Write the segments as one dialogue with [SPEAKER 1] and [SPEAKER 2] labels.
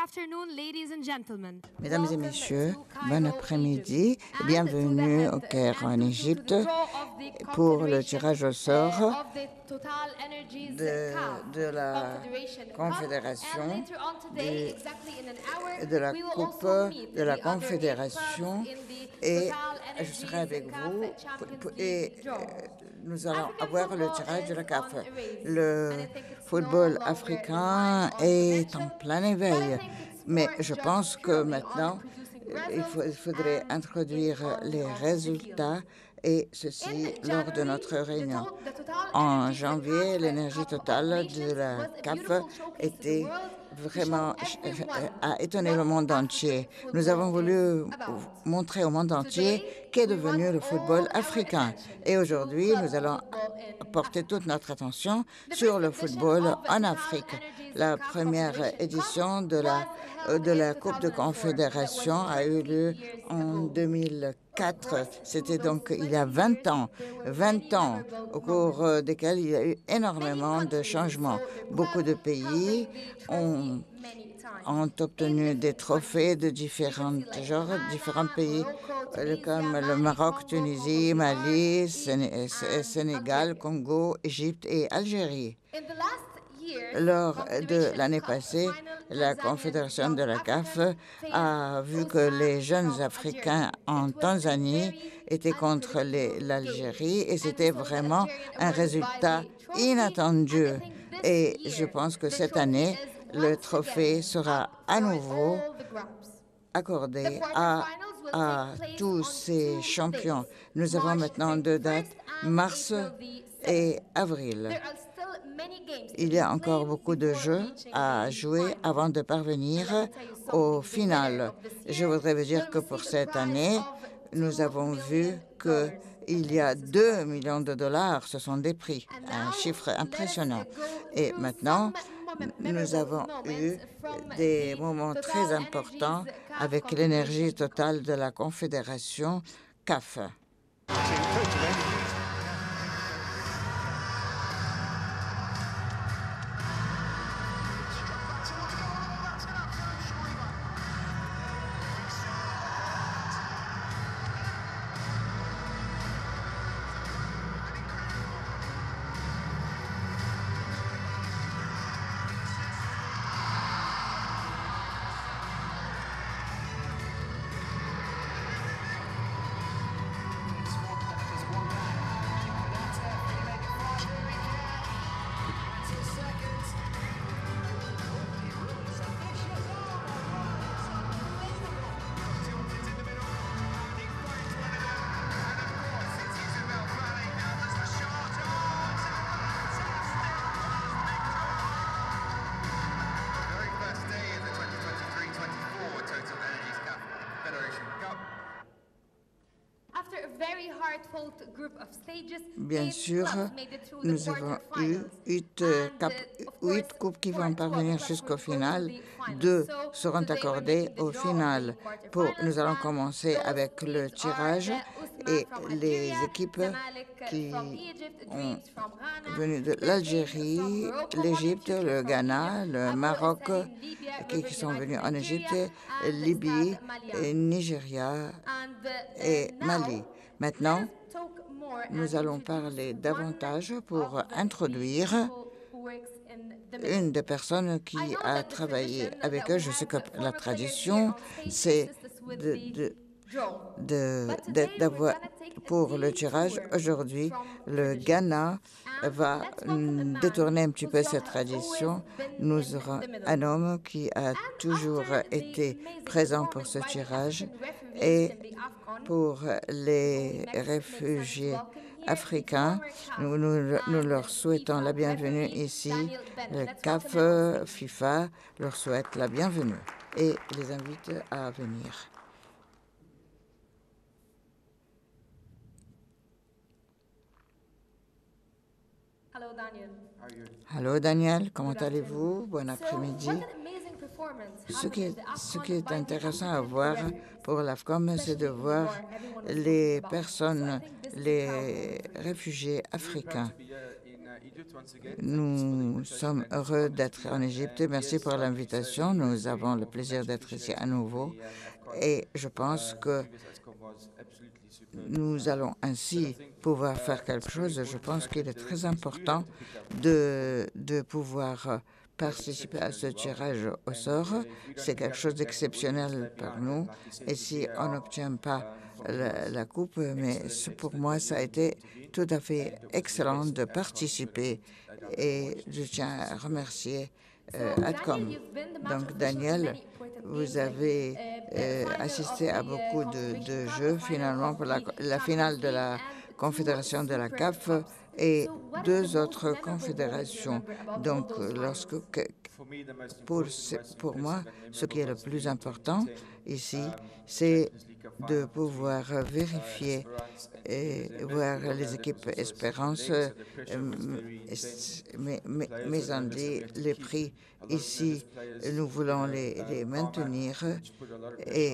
[SPEAKER 1] Mesdames et messieurs, bon après-midi. Bienvenue au Caire en Égypte pour le tirage au sort de la Confédération, de la Coupe de la Confédération. Et je serai avec vous et nous allons avoir le tirage de la CAF. Le football africain est en plein éveil. Mais je pense que maintenant, il faudrait introduire les résultats et ceci lors de notre réunion. En janvier, l'énergie totale de la CAF était vraiment a étonné le monde entier. Nous avons voulu montrer au monde entier qu'est devenu le football africain. Et aujourd'hui, nous allons porter toute notre attention sur le football en Afrique. La première édition de la Coupe de Confédération a eu lieu en 2004. C'était donc il y a 20 ans au cours desquels il y a eu énormément de changements. Beaucoup de pays ont obtenu des trophées de différents genres, différents pays comme le Maroc, Tunisie, Mali, Sénégal, Congo, Égypte et Algérie. Lors de l'année passée, la Confédération de la CAF a vu que les jeunes Africains en Tanzanie étaient contre l'Algérie et c'était vraiment un résultat inattendu. Et je pense que cette année, le trophée sera à nouveau accordé à tous ces champions. Nous avons maintenant 2 dates, mars et avril. Il y a encore beaucoup de jeux à jouer avant de parvenir au final. Je voudrais vous dire que pour cette année, nous avons vu qu'il y a 2 millions de dollars. Ce sont des prix, un chiffre impressionnant. Et maintenant, nous avons eu des moments très importants avec l'énergie totale de la Confédération CAF. Bien sûr, nous avons eu 8 coupes qui vont parvenir jusqu'au final. 2 seront accordées au final. Nous allons commencer avec le tirage et les équipes qui ont venu de l'Algérie, l'Égypte, le Ghana, le Maroc, qui sont venus en Égypte, Libye, Nigeria et Mali. Maintenant, nous allons parler davantage pour introduire une des personnes qui a travaillé avec eux. Je sais que la tradition, c'est d'avoir pour le tirage. Aujourd'hui, le Ghana va détourner un petit peu cette tradition. Nous aurons un homme qui a toujours été présent pour ce tirage et pour les réfugiés africains. Nous leur souhaitons la bienvenue ici. Le CAF, FIFA leur souhaite la bienvenue et les invite à venir. Allô Daniel, comment allez-vous? Bon après-midi. Ce qui est intéressant à voir pour l'AFCOM, c'est de voir les personnes, les réfugiés africains. Nous sommes heureux d'être en Égypte. Merci pour l'invitation. Nous avons le plaisir d'être ici à nouveau. Et je pense que nous allons ainsi pouvoir faire quelque chose. Je pense qu'il est très important de pouvoir participer à ce tirage au sort. C'est quelque chose d'exceptionnel pour nous. Et si on n'obtient pas la coupe, mais pour moi, ça a été tout à fait excellent de participer. Et je tiens à remercier ADCOM. Donc, Daniel, vous avez assisté à beaucoup de jeux, finalement, pour la finale de la Confédération de la CAF et deux autres confédérations. Donc, pour moi, ce qui est le plus important ici, c'est de pouvoir vérifier et voir les équipes Espérance, mais on dit les prix ici, nous voulons les maintenir et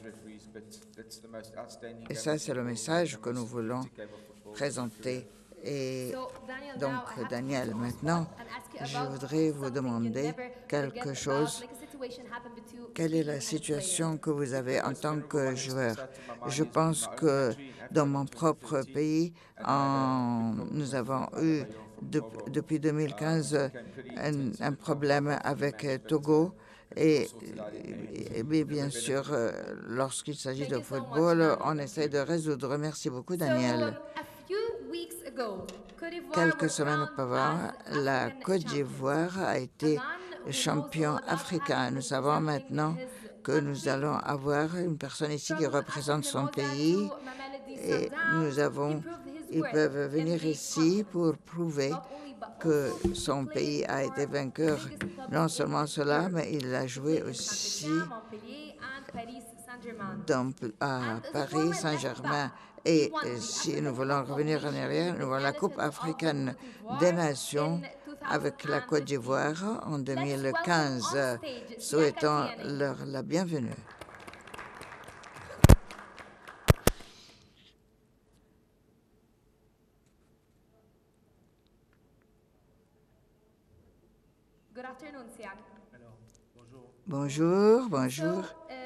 [SPEAKER 1] ça, c'est le message que nous voulons présenter. Et donc, Daniel, maintenant, je voudrais vous demander quelque chose. Quelle est la situation que vous avez en tant que joueur? Je pense que dans mon propre pays, nous avons eu depuis 2015 un problème avec Togo. Et bien sûr, lorsqu'il s'agit de football, on essaie de résoudre. Merci beaucoup, Daniel. Quelques semaines auparavant, la Côte d'Ivoire a été champion africain. Nous savons maintenant que nous allons avoir une personne ici qui représente son pays et ils peuvent venir ici pour prouver que son pays a été vainqueur. Non seulement cela, mais il a joué aussi à Paris Saint-Germain. Et si nous voulons revenir en arrière, nous avons la Coupe africaine des Nations avec la Côte d'Ivoire en 2015. Souhaitons-leur la bienvenue. Bonjour, bonjour.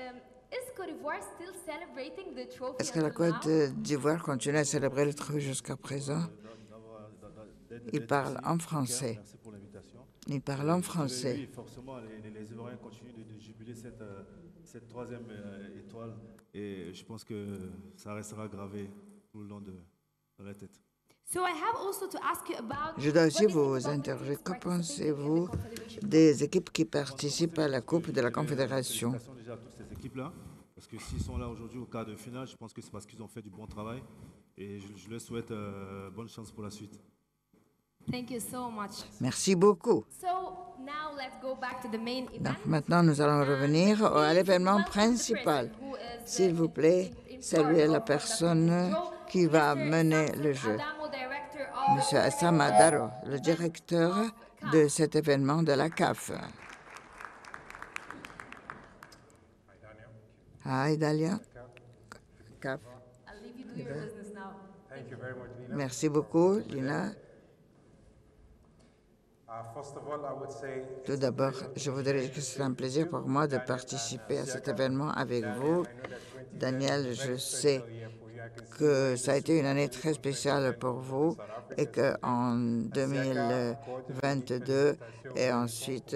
[SPEAKER 1] Est-ce que la Côte d'Ivoire continue à célébrer le trophée jusqu'à présent? Il parle en français.
[SPEAKER 2] Merci pour l'invitation.
[SPEAKER 1] Il parle en français.
[SPEAKER 2] Oui, forcément, les Ivoiriens continuent de jubiler cette troisième étoile. Et je pense que ça restera gravé tout le long de la tête.
[SPEAKER 1] Je dois aussi vous interroger. Que pensez-vous des équipes qui participent à la Coupe de la Confédération?
[SPEAKER 2] Félicitations déjà à toutes ces équipes-là, parce que s'ils sont là aujourd'hui au quart de finale, je pense que c'est parce qu'ils ont fait du bon travail. Et je leur souhaite bonne chance pour la suite.
[SPEAKER 3] Thank you so much.
[SPEAKER 1] Merci beaucoup. Donc, maintenant, nous allons revenir à l'événement principal. S'il vous plaît, saluez la personne qui va mener le jeu. Monsieur Assam Adaro, le directeur de cet événement de la CAF. Hi, Dalia. CAF. Merci beaucoup, Lina. Tout d'abord, je voudrais dire que c'est un plaisir pour moi de participer à cet événement avec vous. Daniel, je sais que ça a été une année très spéciale pour vous et qu'en 2022 et ensuite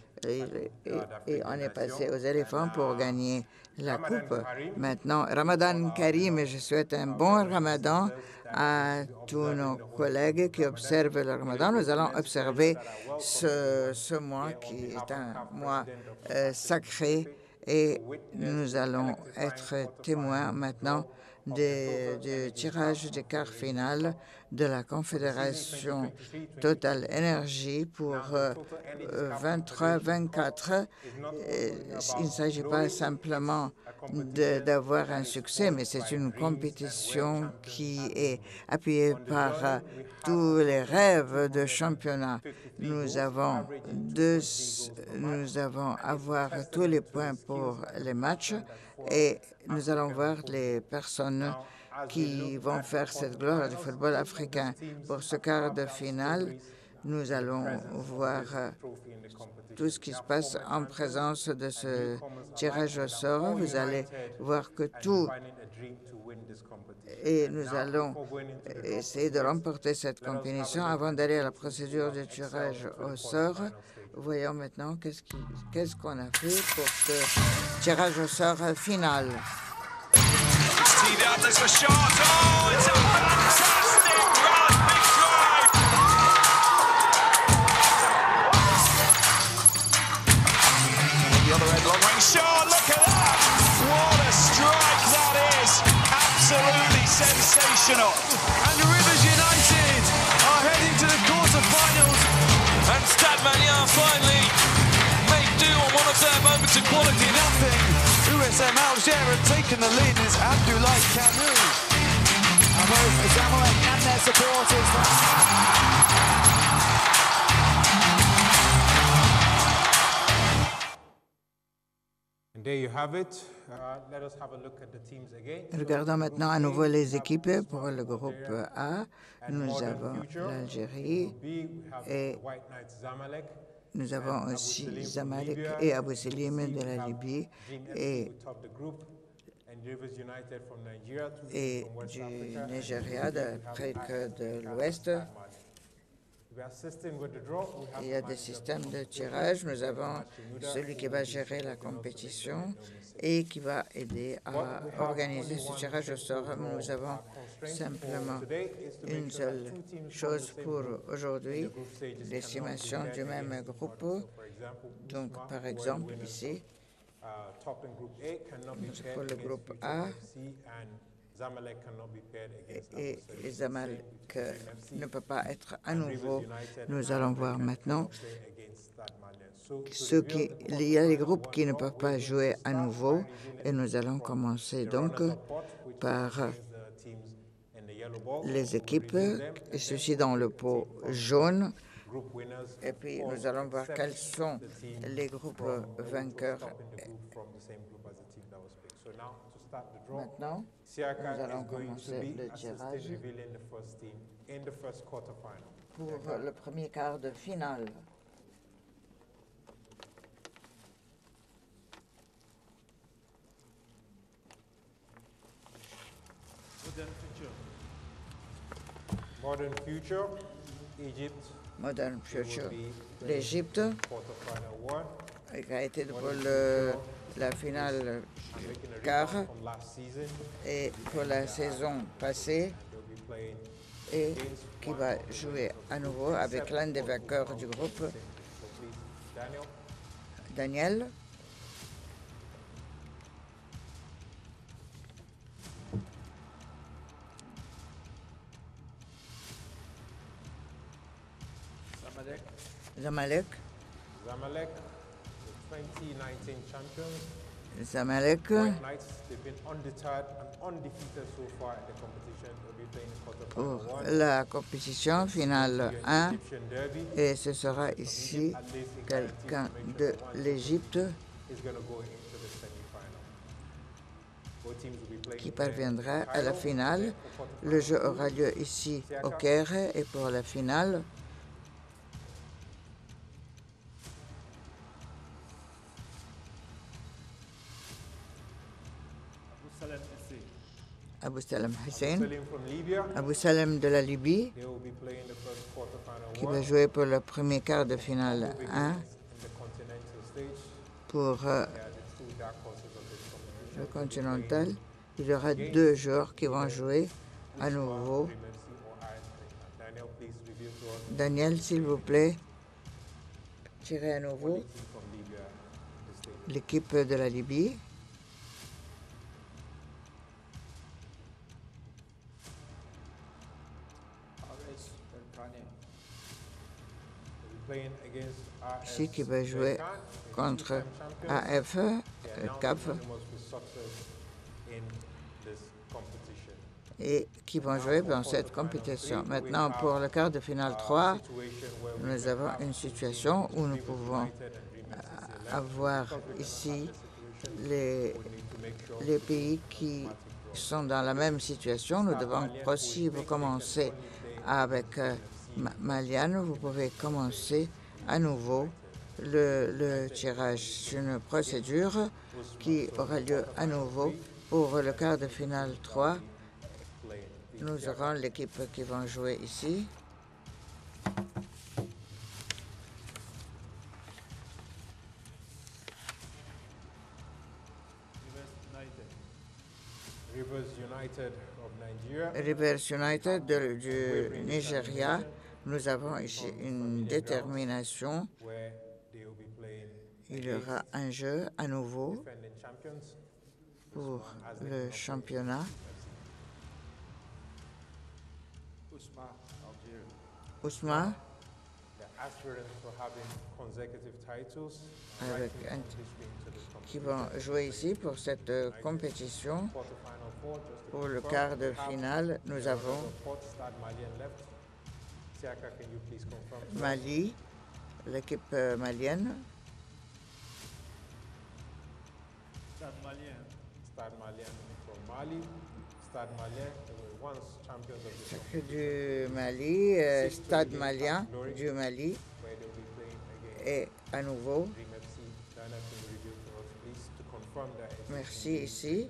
[SPEAKER 1] on est passé aux éléphants pour gagner la coupe. Maintenant, Ramadan Karim, et je souhaite un bon Ramadan à tous nos collègues qui observent le Ramadan. Nous allons observer ce mois qui est un mois sacré et nous allons être témoins maintenant du tirage des quarts finales de la Confédération Total Energy pour 23-24. Il ne s'agit pas simplement d'avoir un succès, mais c'est une compétition qui est appuyée par tous les rêves de championnat. Nous avons avoir tous les points pour les matchs et nous allons voir les personnes qui vont faire cette gloire du football africain. Pour ce quart de finale, nous allons voir tout ce qui se passe en présence de ce tirage au sort. Vous allez voir que tout, et nous allons essayer de remporter cette compétition avant d'aller à la procédure de tirage au sort. Voyons maintenant qu'est-ce qu'on a fait pour ce tirage au sort final.
[SPEAKER 4] The other end, long range shot, look at that! What a strike that is! Absolutely sensational. And Rivers United are heading to the quarterfinals. And Stade Malien finally make do on one of their moments of quality. Nothing. USM Alger have taken the lead. It's Abdoulaye Kanu. And both Zamalek and their supporters.
[SPEAKER 1] Regardons maintenant à nouveau les équipes pour le groupe A. Nous avons l'Algérie et nous avons aussi Zamalek et Abou Selim de la Libye et du Nigeria, d'Afrique de l'Ouest. Il y a des systèmes de tirage. Nous avons celui qui va gérer la compétition et qui va aider à organiser ce tirage au sort. Nous avons simplement une seule chose pour aujourd'hui, l'estimation du même groupe. Donc, par exemple, ici, pour le groupe A, et Zamalek ne peut pas être à nouveau. Nous allons voir maintenant il y a les groupes qui ne peuvent pas jouer à nouveau et nous allons commencer donc par les équipes, et ceci dans le pot jaune. Et puis nous allons voir quels sont les groupes vainqueurs. Maintenant, nous allons commencer le tirage pour le premier quart de finale.
[SPEAKER 5] Modern Future, Egypt.
[SPEAKER 1] Modern Future, l'Égypte, qui a été pour la finale du quart et pour la saison passée, et qui va jouer à nouveau avec l'un des vainqueurs du groupe, Daniel. Zamalek.
[SPEAKER 5] Zamalek, the 2019 champions.
[SPEAKER 1] Zamalek.
[SPEAKER 5] White Knights, they've been undeterred and undefeated so far at the competition. They'll be playing quarterfinal
[SPEAKER 1] Pour
[SPEAKER 5] 1.
[SPEAKER 1] la compétition finale 1, et ce sera ici quelqu'un de l'Égypte qui parviendra à la finale. Le jeu aura lieu ici au Caire, et pour la finale, Abou Salem Hussein, Abou Salem de la Libye, qui va jouer pour le premier quart de finale 1 pour le continental. Il y aura 2 joueurs qui vont jouer à nouveau. Daniel, s'il vous plaît, tirez à nouveau l'équipe de la Libye. Ici, qui va jouer contre AF, CAF, et qui vont jouer dans cette compétition. Maintenant, pour le quart de finale 3, nous avons une situation où nous pouvons avoir ici les pays qui sont dans la même situation. Nous devons aussi commencer avec Malian. Vous pouvez commencer à nouveau le tirage. C'est une procédure qui aura lieu à nouveau pour le quart de finale 3. Nous aurons l'équipe qui va jouer ici. Rivers United du Nigeria. Nous avons ici une détermination. Il y aura un jeu à nouveau pour le championnat. Ousma, qui vont jouer ici pour cette compétition. Pour le quart de finale, nous avons Mali, l'équipe malienne.
[SPEAKER 2] Stade malien.
[SPEAKER 5] Stade malien from Mali. Stade malien, once champions of the
[SPEAKER 1] Du Mali, Stade malien du Mali. Et à nouveau, merci ici.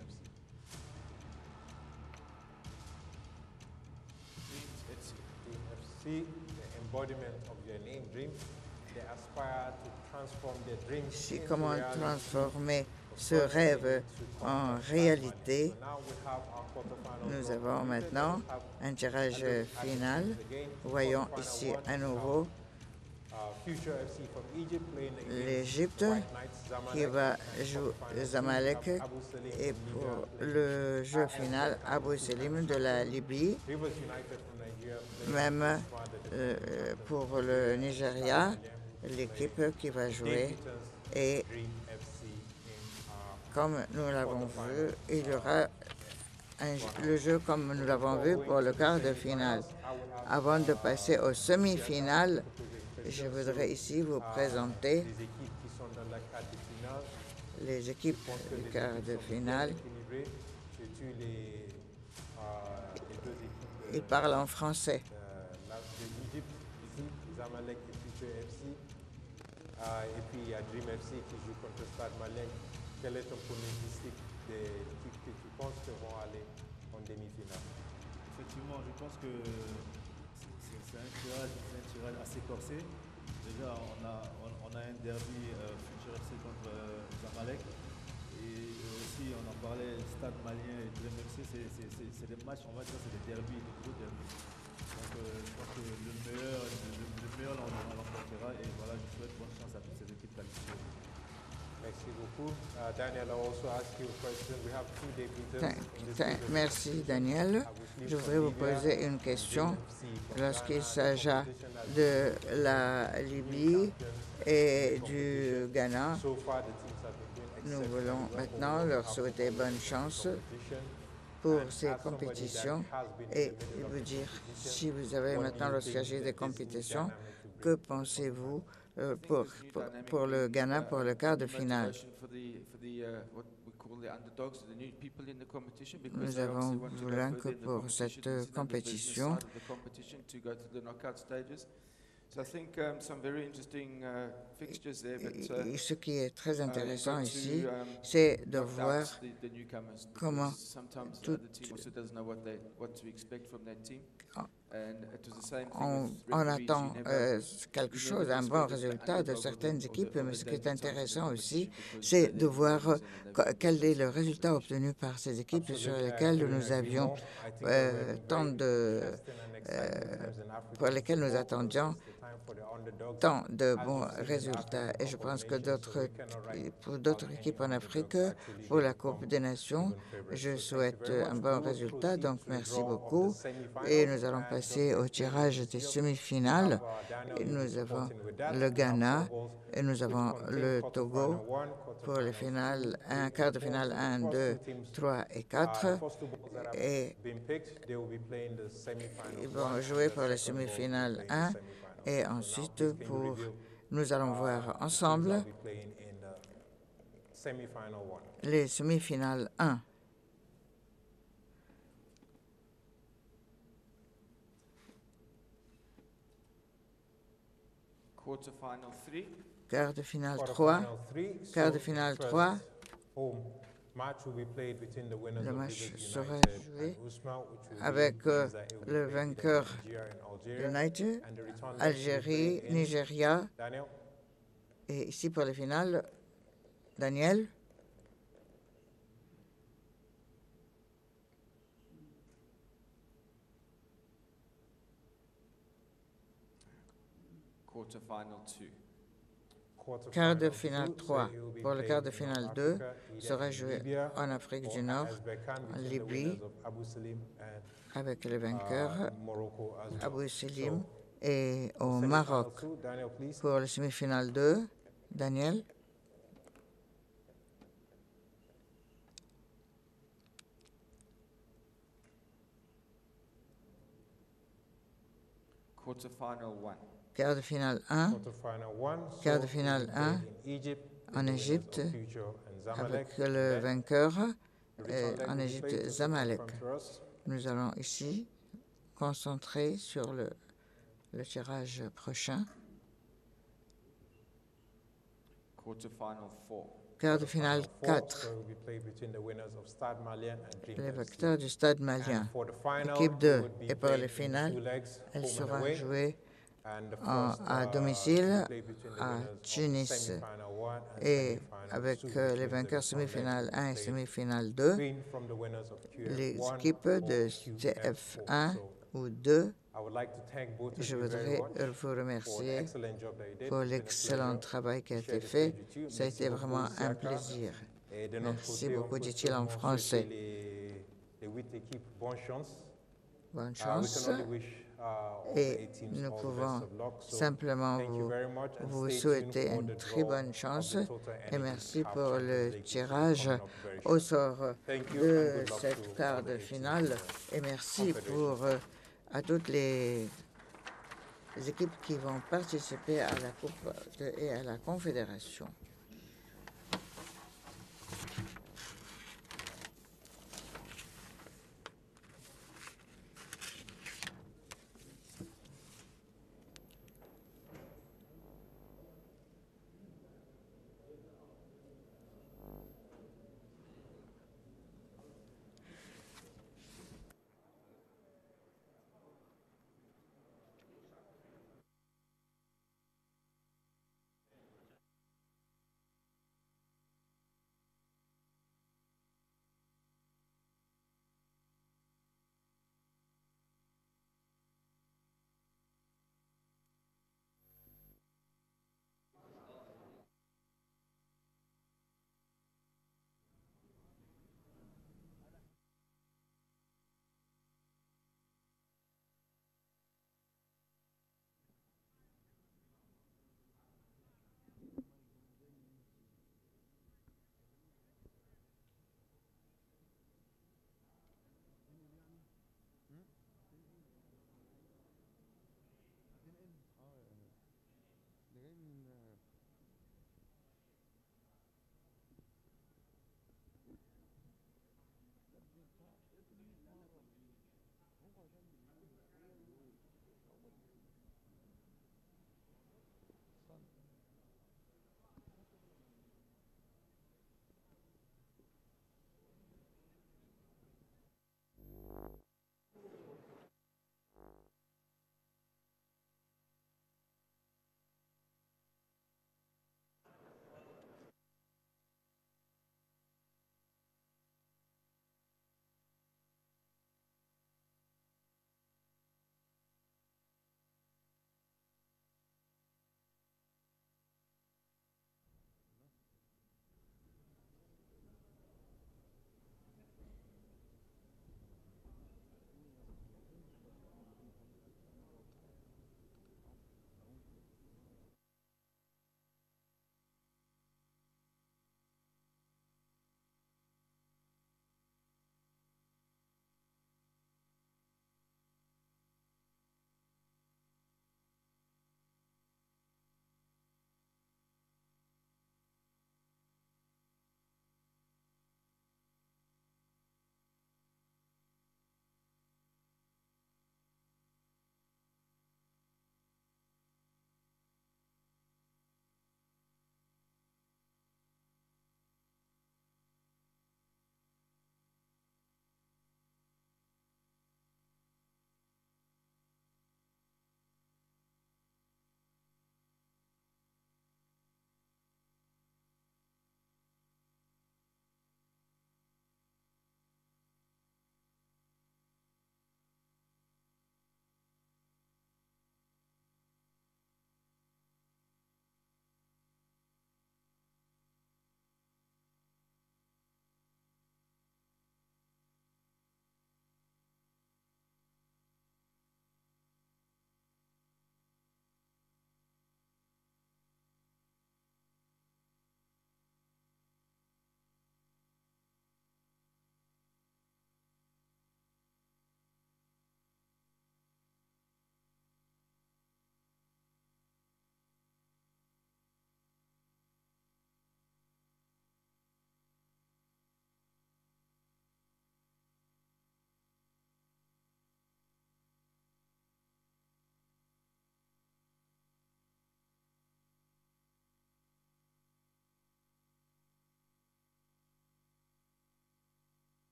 [SPEAKER 1] Ici, comment transformer ce rêve en réalité. Nous avons maintenant un tirage final. Voyons ici à nouveau l'Égypte qui va jouer Zamalek et pour le jeu final Abu Selim de la Libye. Même pour le Nigeria, l'équipe qui va jouer et comme nous l'avons vu, il y aura le jeu comme nous l'avons vu pour le quart de finale. Avant de passer aux semi-finales, je voudrais ici vous présenter les équipes du quart de finale. Ils parlent en français.
[SPEAKER 5] Et puis il y a Dream FC qui joue contre Stade Malien. Quel est ton pronostic des équipes que tu penses que vont aller en demi-finale?
[SPEAKER 2] Effectivement, je pense que c'est un tirage assez corsé. Déjà, on a un derby Futur FC contre Zamalek. Et aussi, on en parlait, Stade Malien et Dream FC, c'est des matchs, on va dire, c'est des derbys, des gros derbys. Donc, je pense que le meilleur l'emportera. Et voilà, je souhaite bonne chance à toutes ces équipes qualifiées.
[SPEAKER 5] Merci beaucoup. Daniel, I also ask you a question. We have two debutants.
[SPEAKER 1] Merci, Daniel. Je voudrais vous poser une question. Lorsqu'il s'agit de la Libye et du Ghana, nous voulons maintenant leur souhaiter bonne chance pour ces compétitions et vous dire, si vous avez maintenant lorsqu'il s'agit des compétitions, que pensez-vous pour le Ghana pour le quart de finale? Nous avons voulu que pour cette compétition, ce qui est très intéressant ici, c'est de voir comment on attend quelque chose, un bon résultat de certaines équipes, mais ce qui est intéressant aussi, c'est de voir quel est le résultat obtenu par ces équipes sur lesquelles nous avions pour lesquelles nous attendions tant de bons résultats. Et je pense que pour d'autres équipes en Afrique, pour la Coupe des Nations, je souhaite un bon résultat. Donc, merci beaucoup. Et nous allons passer au tirage des semi-finales. Nous avons le Ghana et nous avons le Togo pour les finales, un quart de finale 1, 2, 3 et 4. Et ils vont jouer pour les semi-finales 1. Et ensuite, nous allons voir ensemble les semi-finales 1. Quart de finale 3.
[SPEAKER 5] Quarterfinal 3.
[SPEAKER 1] Quart de finale 3.
[SPEAKER 5] Home match will be played between the winners
[SPEAKER 1] Le
[SPEAKER 5] of
[SPEAKER 1] match
[SPEAKER 5] Rivers
[SPEAKER 1] sera
[SPEAKER 5] United
[SPEAKER 1] joué
[SPEAKER 5] and Usma, which will
[SPEAKER 1] avec
[SPEAKER 5] be games that it will
[SPEAKER 1] le
[SPEAKER 5] play between
[SPEAKER 1] vainqueur
[SPEAKER 5] Nigeria and Algeria.
[SPEAKER 1] United,
[SPEAKER 5] And the return leg will be
[SPEAKER 1] Algérie,
[SPEAKER 5] played in
[SPEAKER 1] Nigeria.
[SPEAKER 5] Daniel.
[SPEAKER 1] Et ici pour les finales, Daniel. Quart de finale 3. Pour le quart de finale 2 sera joué en Afrique du Nord, en Libye, avec le vainqueur Abou Selim, et au Maroc. Pour le semi-finale 2, Daniel. Quart de finale 1. Quart de finale 1 en Égypte avec le vainqueur en Égypte, Zamalek. Nous allons ici concentrer sur le tirage prochain. Quart de finale 4. Les vainqueurs du Stade Malien. Équipe 2. Et pour les finales, elle sera jouée à domicile à Tunis. Et avec les vainqueurs semi-finale 1 et semi-finale 2, les équipes de TF1 ou 2, je voudrais vous remercier pour l'excellent travail qui a été fait. Ça a été vraiment un plaisir. Merci beaucoup, dit-il en français. Bonne chance. Et nous pouvons simplement vous souhaiter une très bonne chance et merci pour le tirage au sort de cette quart de finale et merci à toutes les équipes qui vont participer à la Coupe et à la Confédération.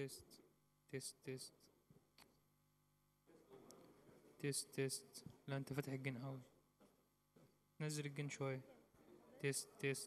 [SPEAKER 6] تيست تيست تيست تيست تيست. لا انت فاتح الجن قوي، نزل الجن شوية. تيست تيست.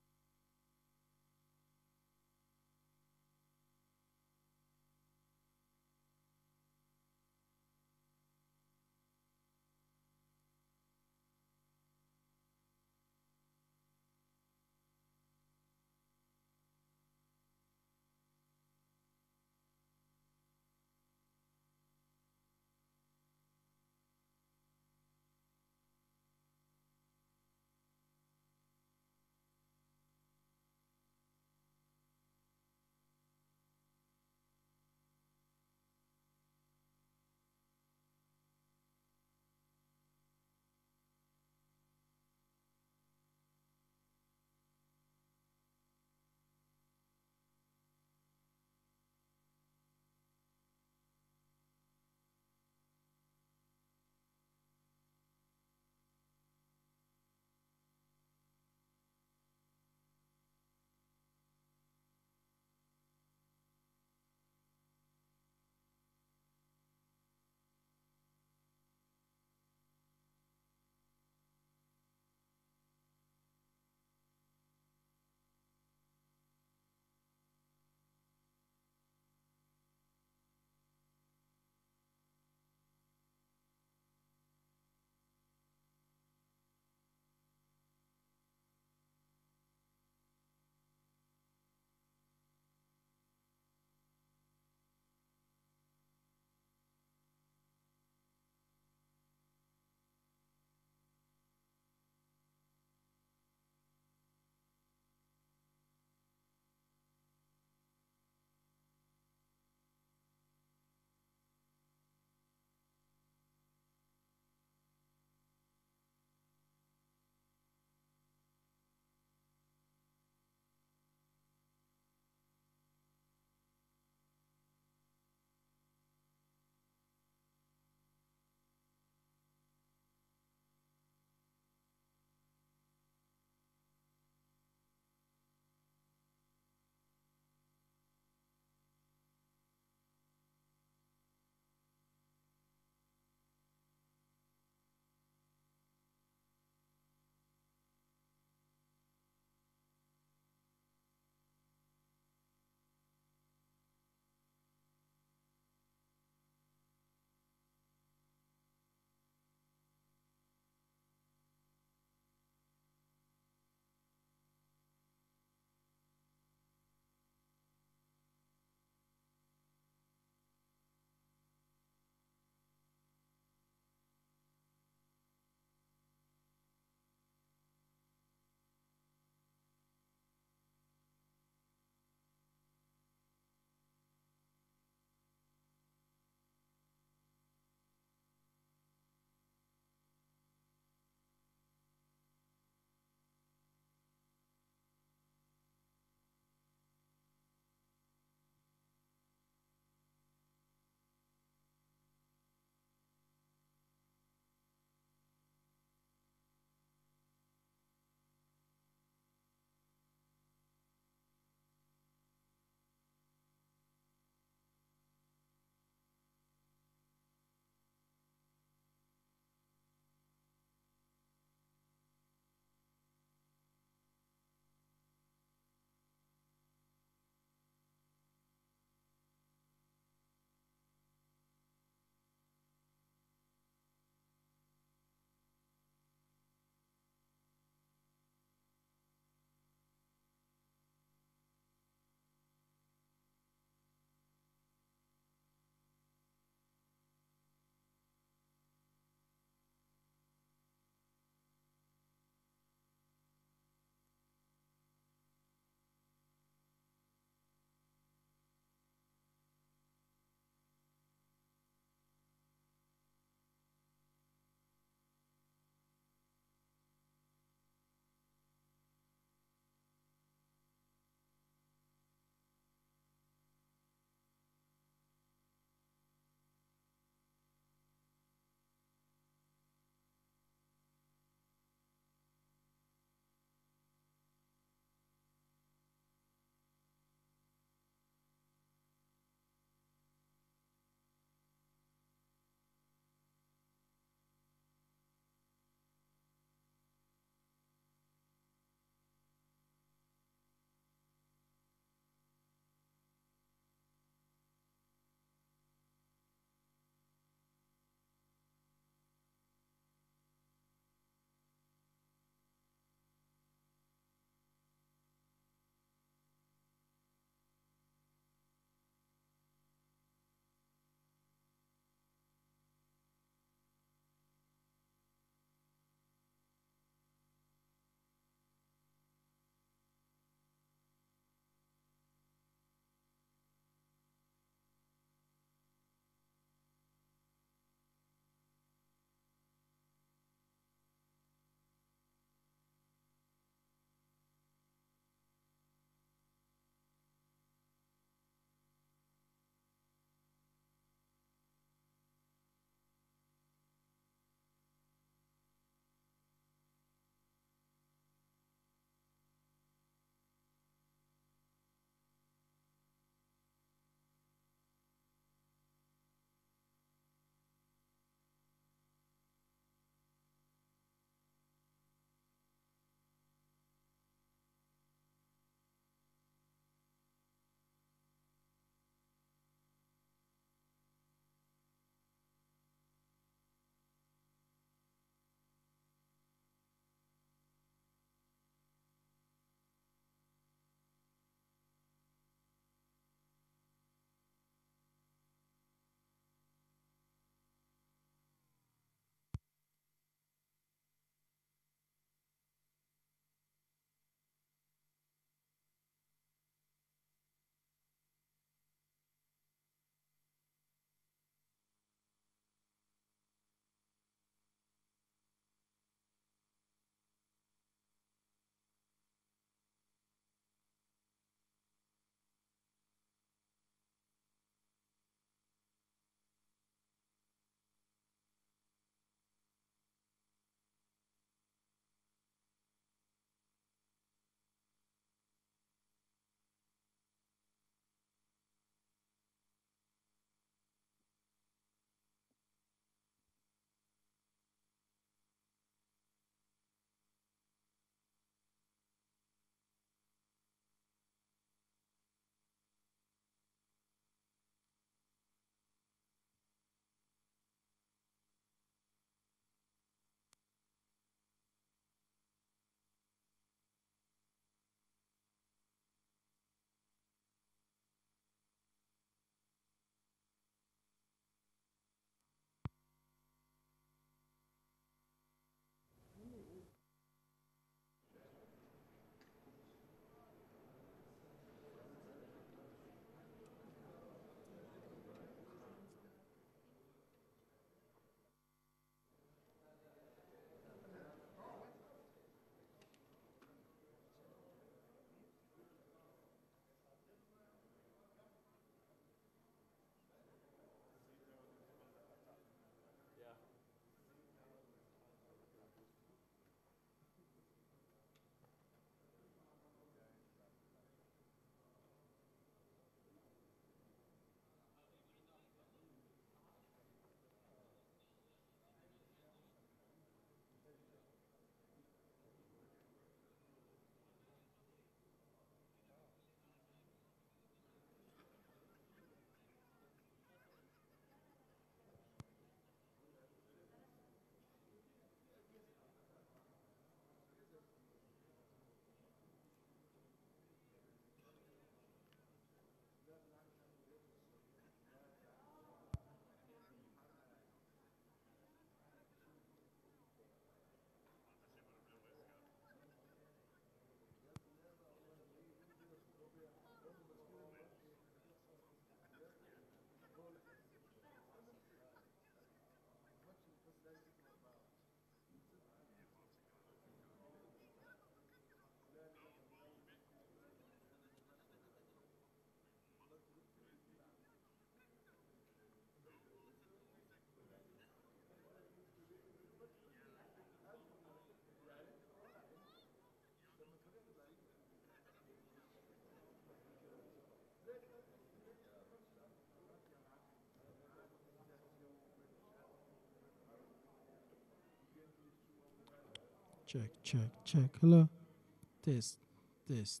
[SPEAKER 7] Check, check, check. Hello. Test, test.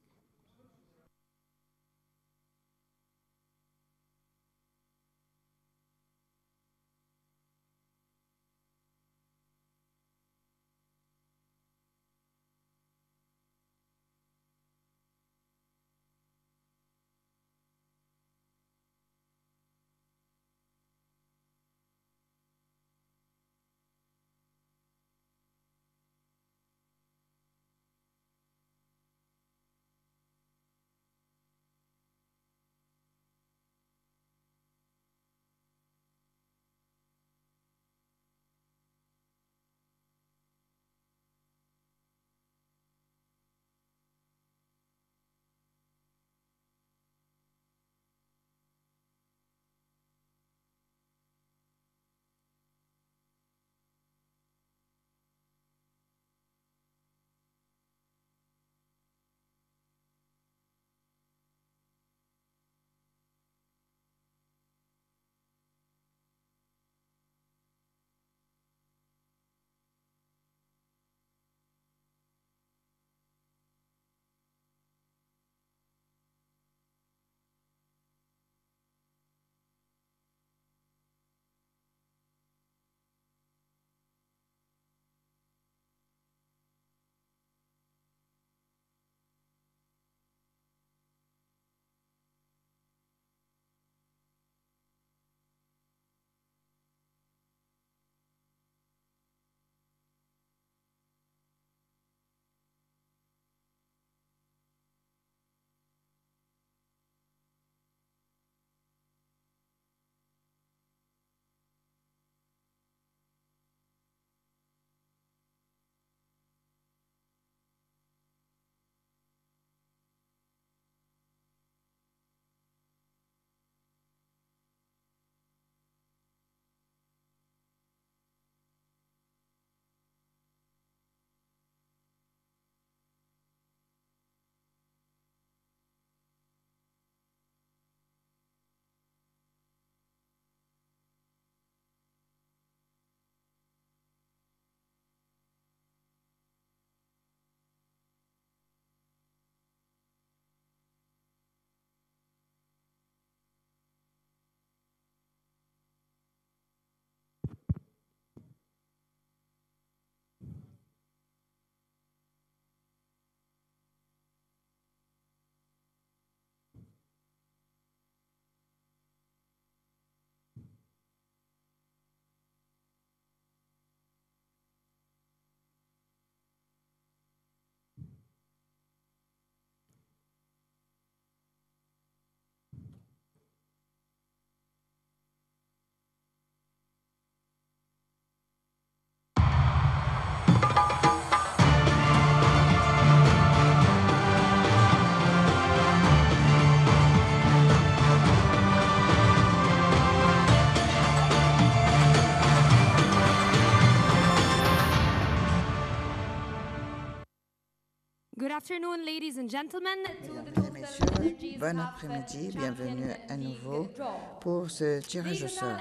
[SPEAKER 3] Good afternoon, ladies and gentlemen.
[SPEAKER 1] Mesdames et messieurs, bon après-midi, bienvenue à nouveau pour ce tirage au sort.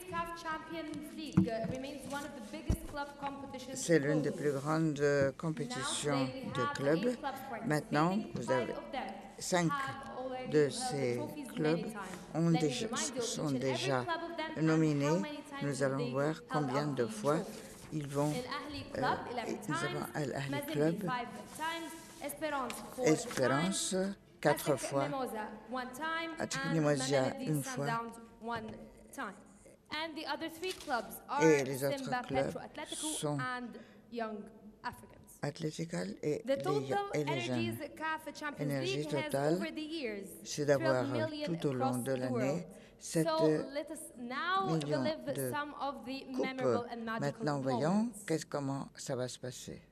[SPEAKER 1] C'est l'une des plus grandes compétitions de clubs. Maintenant, vous avez 5 de ces clubs sont déjà nominés. Nous allons voir combien de fois ils vont. Nous avons Al Ahly Club, Espérance 4 fois, Atik Mimosa 1 fois, et les autres clubs sont Athlétical et les jeunes. Énergie totale, c'est d'avoir tout au long de l'année 7 millions de coupes. Maintenant, voyons comment ça va se passer.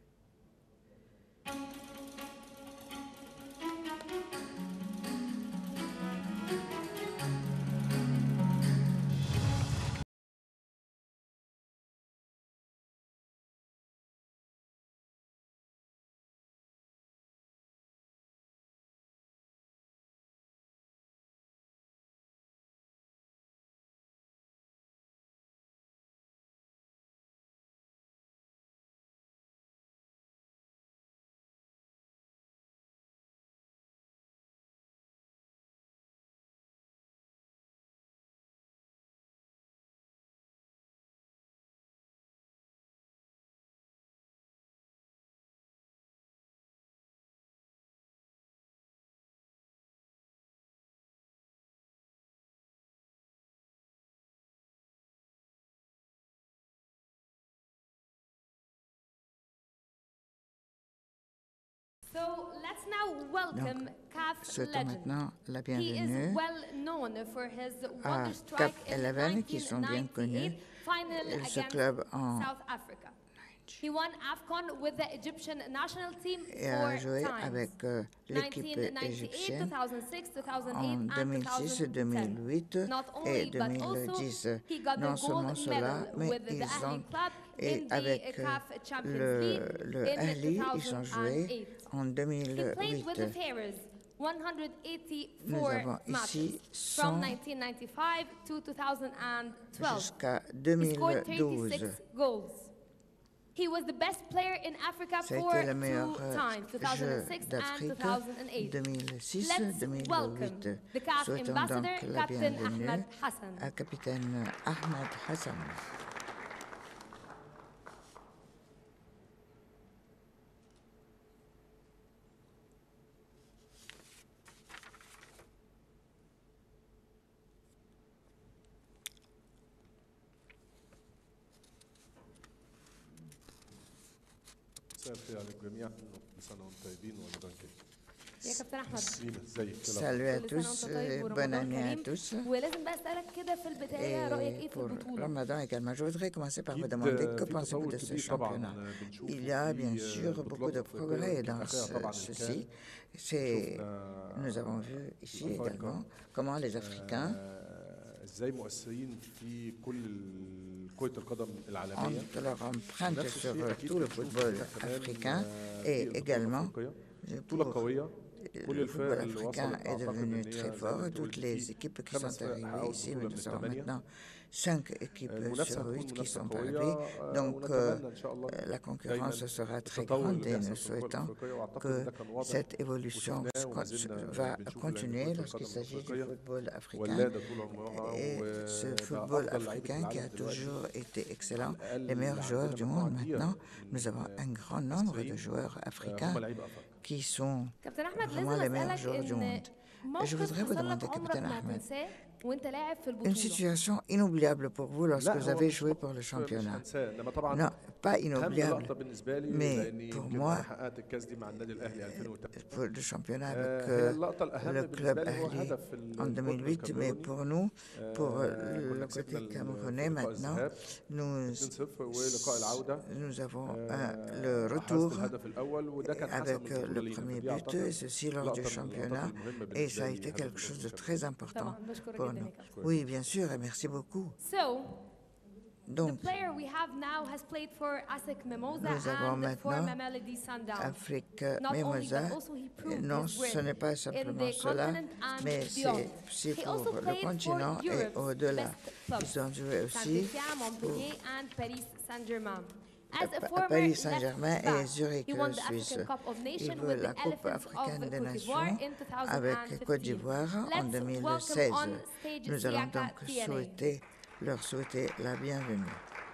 [SPEAKER 3] So let's now welcome CAF
[SPEAKER 1] Souhaitons
[SPEAKER 3] legend.
[SPEAKER 1] maintenant la
[SPEAKER 3] He is
[SPEAKER 1] bienvenue
[SPEAKER 3] well known for his
[SPEAKER 1] à
[SPEAKER 3] wonder strike
[SPEAKER 1] CAF
[SPEAKER 3] in
[SPEAKER 1] 11 qui sont bien
[SPEAKER 3] 1998
[SPEAKER 1] connus.
[SPEAKER 3] final
[SPEAKER 1] Ce
[SPEAKER 3] against
[SPEAKER 1] club en
[SPEAKER 3] South Africa. He won AFCON with the Egyptian national team
[SPEAKER 1] et a
[SPEAKER 3] 4
[SPEAKER 1] joué
[SPEAKER 3] times.
[SPEAKER 1] avec l'équipe
[SPEAKER 3] 1998,
[SPEAKER 1] égyptienne
[SPEAKER 3] 2006, 2008,
[SPEAKER 1] en
[SPEAKER 3] and
[SPEAKER 1] 2006,
[SPEAKER 3] 2010.
[SPEAKER 1] 2008
[SPEAKER 3] Not
[SPEAKER 1] et
[SPEAKER 3] only, but also
[SPEAKER 1] 2010.
[SPEAKER 3] he got
[SPEAKER 1] Non
[SPEAKER 3] the
[SPEAKER 1] seulement
[SPEAKER 3] gold
[SPEAKER 1] cela,
[SPEAKER 3] medal
[SPEAKER 1] mais
[SPEAKER 3] with the
[SPEAKER 1] ils
[SPEAKER 3] Ahli
[SPEAKER 1] ont,
[SPEAKER 3] club
[SPEAKER 1] et
[SPEAKER 3] in the
[SPEAKER 1] avec
[SPEAKER 3] CAF Champions League
[SPEAKER 1] le
[SPEAKER 3] in
[SPEAKER 1] Ahli, ils ont joué
[SPEAKER 3] 2008.
[SPEAKER 1] en
[SPEAKER 3] He played with the
[SPEAKER 1] 2008.
[SPEAKER 3] Pharaohs
[SPEAKER 1] Nous
[SPEAKER 3] 184
[SPEAKER 1] avons
[SPEAKER 3] matches
[SPEAKER 1] ici
[SPEAKER 3] from
[SPEAKER 1] 100
[SPEAKER 3] 1995 to 2012.
[SPEAKER 1] jusqu'à
[SPEAKER 3] He scored
[SPEAKER 1] 2012.
[SPEAKER 3] 36 goals. He was the best player in Africa
[SPEAKER 1] Ça a
[SPEAKER 3] for
[SPEAKER 1] été le meilleur
[SPEAKER 3] two times,
[SPEAKER 1] jeu
[SPEAKER 3] 2006 and
[SPEAKER 1] d'Afrique
[SPEAKER 3] 2008.
[SPEAKER 1] 2006,
[SPEAKER 3] Let's welcome
[SPEAKER 1] 2008.
[SPEAKER 3] the CAF
[SPEAKER 1] Souhaitons
[SPEAKER 3] ambassador,
[SPEAKER 1] donc la
[SPEAKER 3] Captain
[SPEAKER 1] bienvenue
[SPEAKER 3] Ahmed Hassan.
[SPEAKER 1] à capitaine Ahmed Hassan.
[SPEAKER 5] مساء الخير على الجميع، كل سنة وانتم طيبين ورمضان كريم.
[SPEAKER 3] يا كابتن احمد
[SPEAKER 5] ازيك؟
[SPEAKER 1] Salut à
[SPEAKER 3] كل سنة
[SPEAKER 1] tous
[SPEAKER 3] وانت طيب
[SPEAKER 1] et bonne
[SPEAKER 3] ورمضان
[SPEAKER 1] année à
[SPEAKER 3] كريم.
[SPEAKER 1] tous.
[SPEAKER 3] ولازم بقى اسالك كده في البدايه رايك ايه
[SPEAKER 1] Et
[SPEAKER 3] في
[SPEAKER 1] pour
[SPEAKER 3] البطوله؟
[SPEAKER 1] Ramadan également, je voudrais commencer par vous
[SPEAKER 5] أكيد
[SPEAKER 1] demander que
[SPEAKER 5] في
[SPEAKER 1] pensez-vous
[SPEAKER 5] تطور
[SPEAKER 1] de ce
[SPEAKER 5] كبير طبعا
[SPEAKER 1] championnat.
[SPEAKER 5] بنشوفه
[SPEAKER 1] Il y a bien
[SPEAKER 5] في
[SPEAKER 1] sûr beaucoup de
[SPEAKER 5] بطولات
[SPEAKER 1] progrès
[SPEAKER 5] أفريقية
[SPEAKER 1] dans
[SPEAKER 5] الأخيرة طبعا
[SPEAKER 1] ceci.
[SPEAKER 5] شفنا
[SPEAKER 1] Nous avons vu ici
[SPEAKER 5] الأفارقة
[SPEAKER 1] également comment les Africains
[SPEAKER 5] ازاي مؤثرين في كل كرة القدم العالمية.
[SPEAKER 1] ont leur empreinte
[SPEAKER 5] نفس
[SPEAKER 1] sur
[SPEAKER 5] الشيء أكيد
[SPEAKER 1] tout le
[SPEAKER 5] بنشوفه
[SPEAKER 1] football
[SPEAKER 5] كمان
[SPEAKER 1] africain
[SPEAKER 5] في
[SPEAKER 1] et
[SPEAKER 5] البطولة
[SPEAKER 1] également
[SPEAKER 5] الأفريقية. بطولة
[SPEAKER 1] pour
[SPEAKER 5] قوية. كل
[SPEAKER 1] le
[SPEAKER 5] الفرق
[SPEAKER 1] football
[SPEAKER 5] اللي
[SPEAKER 1] africain
[SPEAKER 5] وصلت
[SPEAKER 1] est
[SPEAKER 5] أعتقد
[SPEAKER 1] devenu
[SPEAKER 5] إن
[SPEAKER 1] très
[SPEAKER 5] هي زي
[SPEAKER 1] fort.
[SPEAKER 5] ما
[SPEAKER 1] Toutes
[SPEAKER 5] بتقول
[SPEAKER 1] les
[SPEAKER 5] في
[SPEAKER 1] équipes qui
[SPEAKER 5] 5
[SPEAKER 1] sont
[SPEAKER 5] فرق
[SPEAKER 1] arrivées
[SPEAKER 5] حققوا
[SPEAKER 1] ici,
[SPEAKER 5] البطولة
[SPEAKER 1] mais
[SPEAKER 5] من
[SPEAKER 1] nous avons
[SPEAKER 5] 8.
[SPEAKER 1] maintenant 5 équipes
[SPEAKER 5] المنافسة
[SPEAKER 1] sur 8
[SPEAKER 5] هتكون
[SPEAKER 1] qui
[SPEAKER 5] منافسة
[SPEAKER 1] sont
[SPEAKER 5] قوية
[SPEAKER 1] arrivées. Donc
[SPEAKER 5] ونتمنى إن شاء الله
[SPEAKER 1] la concurrence
[SPEAKER 5] دايما
[SPEAKER 1] sera très
[SPEAKER 5] التطور
[SPEAKER 1] grande
[SPEAKER 5] اللي
[SPEAKER 1] et nous
[SPEAKER 5] بيحصل في الكرة
[SPEAKER 1] souhaitons
[SPEAKER 5] الأفريقية، وأعتقد
[SPEAKER 1] que
[SPEAKER 5] ده كان واضح
[SPEAKER 1] cette évolution
[SPEAKER 5] وشفناه وما زلنا
[SPEAKER 1] va
[SPEAKER 5] بنشوفه،
[SPEAKER 1] continuer
[SPEAKER 5] لأن كرة
[SPEAKER 1] lorsqu'il
[SPEAKER 5] القدم
[SPEAKER 1] s'agit du
[SPEAKER 5] الأفريقية
[SPEAKER 1] football africain.
[SPEAKER 5] ولادة طول عمرها
[SPEAKER 1] Et ce
[SPEAKER 5] وده
[SPEAKER 1] football
[SPEAKER 5] أفضل لعيبة في
[SPEAKER 1] africain qui a
[SPEAKER 5] العالم دلوقتي.
[SPEAKER 1] toujours été excellent,
[SPEAKER 5] على
[SPEAKER 1] les
[SPEAKER 5] الأقل
[SPEAKER 1] meilleurs joueurs
[SPEAKER 5] عندنا
[SPEAKER 1] du
[SPEAKER 5] مجموعة
[SPEAKER 1] monde
[SPEAKER 5] كبيرة
[SPEAKER 1] maintenant,
[SPEAKER 5] من
[SPEAKER 1] nous avons un grand nombre de
[SPEAKER 5] 90
[SPEAKER 1] joueurs
[SPEAKER 5] هم
[SPEAKER 1] africains
[SPEAKER 5] لعيبة أفارقة.
[SPEAKER 1] qui sont
[SPEAKER 3] كابتن احمد
[SPEAKER 1] vraiment
[SPEAKER 3] لازم
[SPEAKER 1] les meilleurs
[SPEAKER 3] اسالك
[SPEAKER 1] joueurs du
[SPEAKER 3] ان
[SPEAKER 1] monde. Je
[SPEAKER 3] موقف
[SPEAKER 1] voudrais vous
[SPEAKER 3] حصل لك
[SPEAKER 1] demander,
[SPEAKER 3] عمرك
[SPEAKER 1] capitaine
[SPEAKER 3] ما
[SPEAKER 1] Ahmed,
[SPEAKER 3] هتنساه وانت لاعب في
[SPEAKER 1] une
[SPEAKER 3] البطوله.
[SPEAKER 1] situation inoubliable pour vous lorsque
[SPEAKER 5] لا
[SPEAKER 1] vous
[SPEAKER 5] هو
[SPEAKER 1] avez
[SPEAKER 5] مش
[SPEAKER 1] joué pour le
[SPEAKER 5] مش
[SPEAKER 1] championnat.
[SPEAKER 5] هنساه، انما طبعا
[SPEAKER 1] Non, pas
[SPEAKER 5] اهم
[SPEAKER 1] inoubliable,
[SPEAKER 5] لقطه بالنسبه لي
[SPEAKER 1] mais
[SPEAKER 5] لاني
[SPEAKER 1] pour
[SPEAKER 5] يمكن
[SPEAKER 1] moi,
[SPEAKER 5] انا حققت الكاس دي مع النادي الاهلي 2008.
[SPEAKER 1] pour le championnat
[SPEAKER 5] هي
[SPEAKER 1] avec
[SPEAKER 5] اللقطه الاهم
[SPEAKER 1] le club
[SPEAKER 5] بالنسبه لي هو
[SPEAKER 1] Ahli
[SPEAKER 5] هدف
[SPEAKER 1] en 2008, mais pour nous, pour
[SPEAKER 5] كنا
[SPEAKER 1] le côté
[SPEAKER 5] كسبنا
[SPEAKER 1] camerounais
[SPEAKER 5] في لقاء
[SPEAKER 1] maintenant,
[SPEAKER 5] الذهاب
[SPEAKER 1] nous,
[SPEAKER 5] 2-0 ولقاء العوده
[SPEAKER 1] nous avons le
[SPEAKER 5] احرزت
[SPEAKER 1] retour
[SPEAKER 5] الهدف الاول وده كان حسم
[SPEAKER 1] avec
[SPEAKER 5] البطوله
[SPEAKER 1] le
[SPEAKER 5] لينا،
[SPEAKER 1] premier
[SPEAKER 5] فدي
[SPEAKER 1] but,
[SPEAKER 5] اعتقد
[SPEAKER 1] et ceci lors du
[SPEAKER 5] لقطه من اللقطات
[SPEAKER 1] championnat,
[SPEAKER 5] المهمه
[SPEAKER 1] et ça
[SPEAKER 5] بالنسبه
[SPEAKER 1] a
[SPEAKER 5] لي
[SPEAKER 1] été
[SPEAKER 5] هدف
[SPEAKER 1] quelque chose de
[SPEAKER 5] الشامبيون.
[SPEAKER 1] très important
[SPEAKER 3] طبعا بشكرك
[SPEAKER 1] pour
[SPEAKER 3] جدا
[SPEAKER 1] nous.
[SPEAKER 3] يا كابتن.
[SPEAKER 1] Oui, bien sûr, et merci beaucoup.
[SPEAKER 3] So, the
[SPEAKER 1] Donc,
[SPEAKER 3] player we have now has played for ASEC Mimosa
[SPEAKER 1] nous avons
[SPEAKER 3] and for
[SPEAKER 1] maintenant
[SPEAKER 3] Mamelodi Sundowns.
[SPEAKER 1] Afrique
[SPEAKER 3] Not only,
[SPEAKER 1] Mimosa.
[SPEAKER 3] but also he proved
[SPEAKER 1] Non,
[SPEAKER 3] his worth
[SPEAKER 1] ce n'est pas
[SPEAKER 3] in
[SPEAKER 1] simplement
[SPEAKER 3] the
[SPEAKER 1] cela,
[SPEAKER 3] continent and
[SPEAKER 1] mais
[SPEAKER 3] beyond.
[SPEAKER 1] c'est
[SPEAKER 3] He
[SPEAKER 1] pour
[SPEAKER 3] also
[SPEAKER 1] le
[SPEAKER 3] played
[SPEAKER 1] continent
[SPEAKER 3] for
[SPEAKER 1] et
[SPEAKER 3] Europe's
[SPEAKER 1] au-delà.
[SPEAKER 3] best clubs,
[SPEAKER 1] Ils ont joué aussi
[SPEAKER 3] Saint-Étienne, Montpellier, and Paris Saint-Germain. As a
[SPEAKER 1] à
[SPEAKER 3] former
[SPEAKER 1] Paris
[SPEAKER 3] left
[SPEAKER 1] Saint-Germain
[SPEAKER 3] back,
[SPEAKER 1] et Zurich,
[SPEAKER 3] he won the
[SPEAKER 1] Suisse.
[SPEAKER 3] African Cup of
[SPEAKER 1] Il
[SPEAKER 3] Nations
[SPEAKER 1] veut
[SPEAKER 3] with
[SPEAKER 1] la
[SPEAKER 3] the
[SPEAKER 1] Coupe
[SPEAKER 3] Elephants
[SPEAKER 1] africaine
[SPEAKER 3] of
[SPEAKER 1] des
[SPEAKER 3] Côte d'Ivoire
[SPEAKER 1] Nations
[SPEAKER 3] in 2015.
[SPEAKER 1] avec Côte d'Ivoire en
[SPEAKER 3] Let's
[SPEAKER 1] 2016.
[SPEAKER 3] welcome on stage
[SPEAKER 1] Nous allons
[SPEAKER 3] Siaka
[SPEAKER 1] donc
[SPEAKER 3] TNA.
[SPEAKER 1] leur souhaiter la bienvenue.